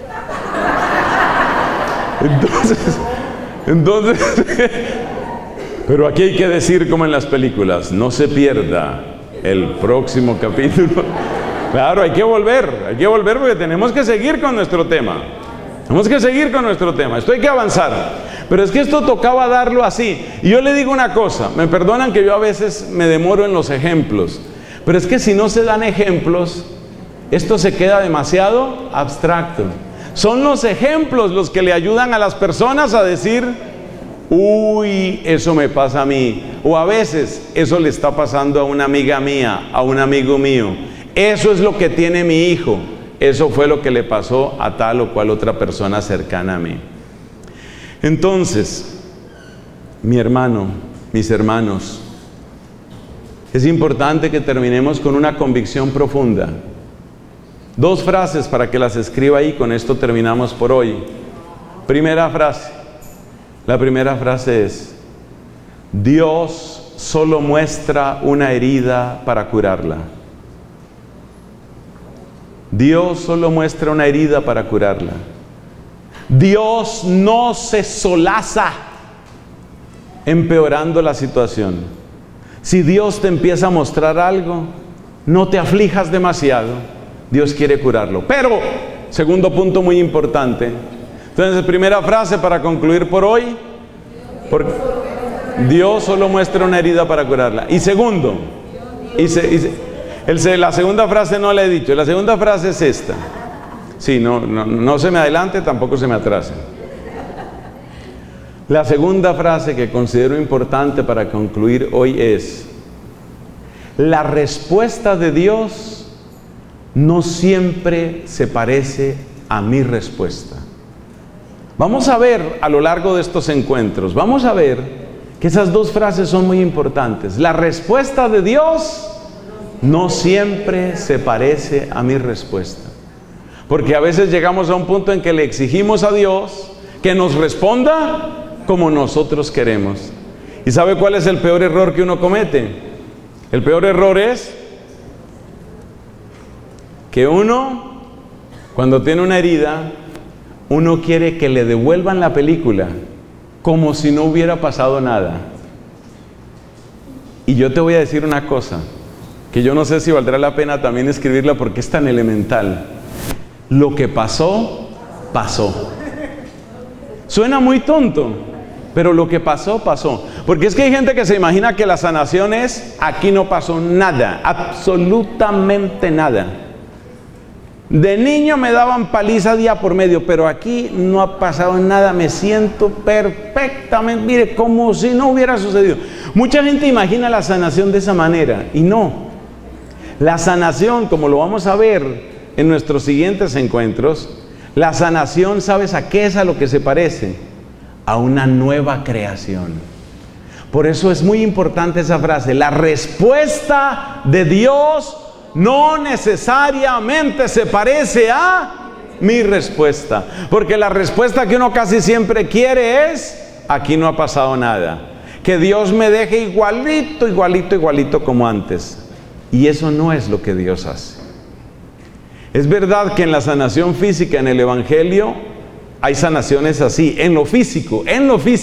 Entonces, pero aquí hay que decir como en las películas, no se pierda el próximo capítulo. Claro, hay que volver porque tenemos que seguir con nuestro tema. Tenemos que seguir con nuestro tema, esto hay que avanzar. Pero es que esto tocaba darlo así. Y yo le digo una cosa, me perdonan que yo a veces me demoro en los ejemplos, pero es que si no se dan ejemplos, esto se queda demasiado abstracto. Son los ejemplos los que le ayudan a las personas a decir, uy, eso me pasa a mí. O a veces, eso le está pasando a una amiga mía, a un amigo mío. Eso es lo que tiene mi hijo. Eso fue lo que le pasó a tal o cual otra persona cercana a mí. Entonces, mi hermano, mis hermanos, es importante que terminemos con una convicción profunda. Dos frases para que las escriba ahí, con esto terminamos por hoy. Primera frase. La primera frase es, Dios solo muestra una herida para curarla. Dios solo muestra una herida para curarla. Dios no se solaza empeorando la situación. Si Dios te empieza a mostrar algo, no te aflijas demasiado. Dios quiere curarlo. Pero, segundo punto muy importante. Entonces, primera frase para concluir por hoy. Dios solo muestra una herida para curarla. Y segundo, la segunda frase no la he dicho. La segunda frase es esta. Sí, no se me adelante, tampoco se me atrase. La segunda frase que considero importante para concluir hoy es: la respuesta de Dios no siempre se parece a mi respuesta. Vamos a ver a lo largo de estos encuentros, vamos a ver que esas dos frases son muy importantes. La respuesta de Dios no siempre se parece a mi respuesta. Porque a veces llegamos a un punto en que le exigimos a Dios que nos responda como nosotros queremos. ¿Y sabe cuál es el peor error que uno comete? El peor error es que uno, cuando tiene una herida, uno quiere que le devuelvan la película como si no hubiera pasado nada. Y yo te voy a decir una cosa, que yo no sé si valdrá la pena también escribirla porque es tan elemental. Lo que pasó, pasó. Suena muy tonto, pero lo que pasó, pasó. Porque es que hay gente que se imagina que la sanación es, aquí no pasó nada, absolutamente nada. De niño me daban paliza día por medio, pero aquí no ha pasado nada, me siento perfectamente, mire, como si no hubiera sucedido. Mucha gente imagina la sanación de esa manera, y no. La sanación, como lo vamos a ver en nuestros siguientes encuentros, la sanación, ¿sabes a qué es a lo que se parece? A una nueva creación. Por eso es muy importante esa frase, la respuesta de Dios no necesariamente se parece a mi respuesta, porque la respuesta que uno casi siempre quiere es, aquí no ha pasado nada, que Dios me deje igualito, igualito, igualito como antes. Y eso no es lo que Dios hace. Es verdad que en la sanación física, en el Evangelio, hay sanaciones así, en lo físico, pero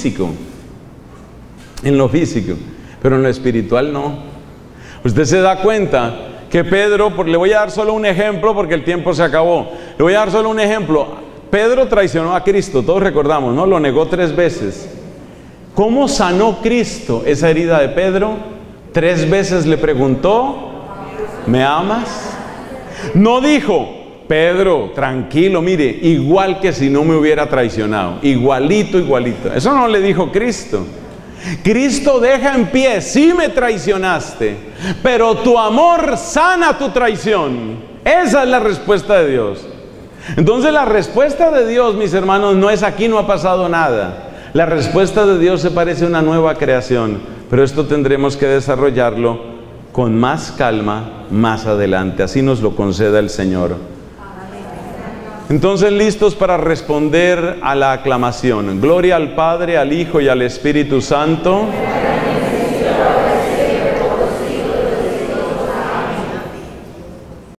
en lo espiritual no. Usted se da cuenta que Pedro, le voy a dar solo un ejemplo porque el tiempo se acabó. Le voy a dar solo un ejemplo. Pedro traicionó a Cristo, todos recordamos, ¿no? Lo negó 3 veces. ¿Cómo sanó Cristo esa herida de Pedro? 3 veces le preguntó, ¿me amas? No dijo, Pedro, tranquilo, mire, igual que si no me hubiera traicionado, igualito, igualito. Eso no le dijo Cristo. Cristo deja en pie, sí me traicionaste, pero tu amor sana tu traición. Esa es la respuesta de Dios. Entonces la respuesta de Dios, mis hermanos, no es aquí no ha pasado nada. La respuesta de Dios se parece a una nueva creación, pero esto tendremos que desarrollarlo con más calma más adelante. Así nos lo conceda el Señor. Entonces, listos para responder a la aclamación. Gloria al Padre, al Hijo y al Espíritu Santo.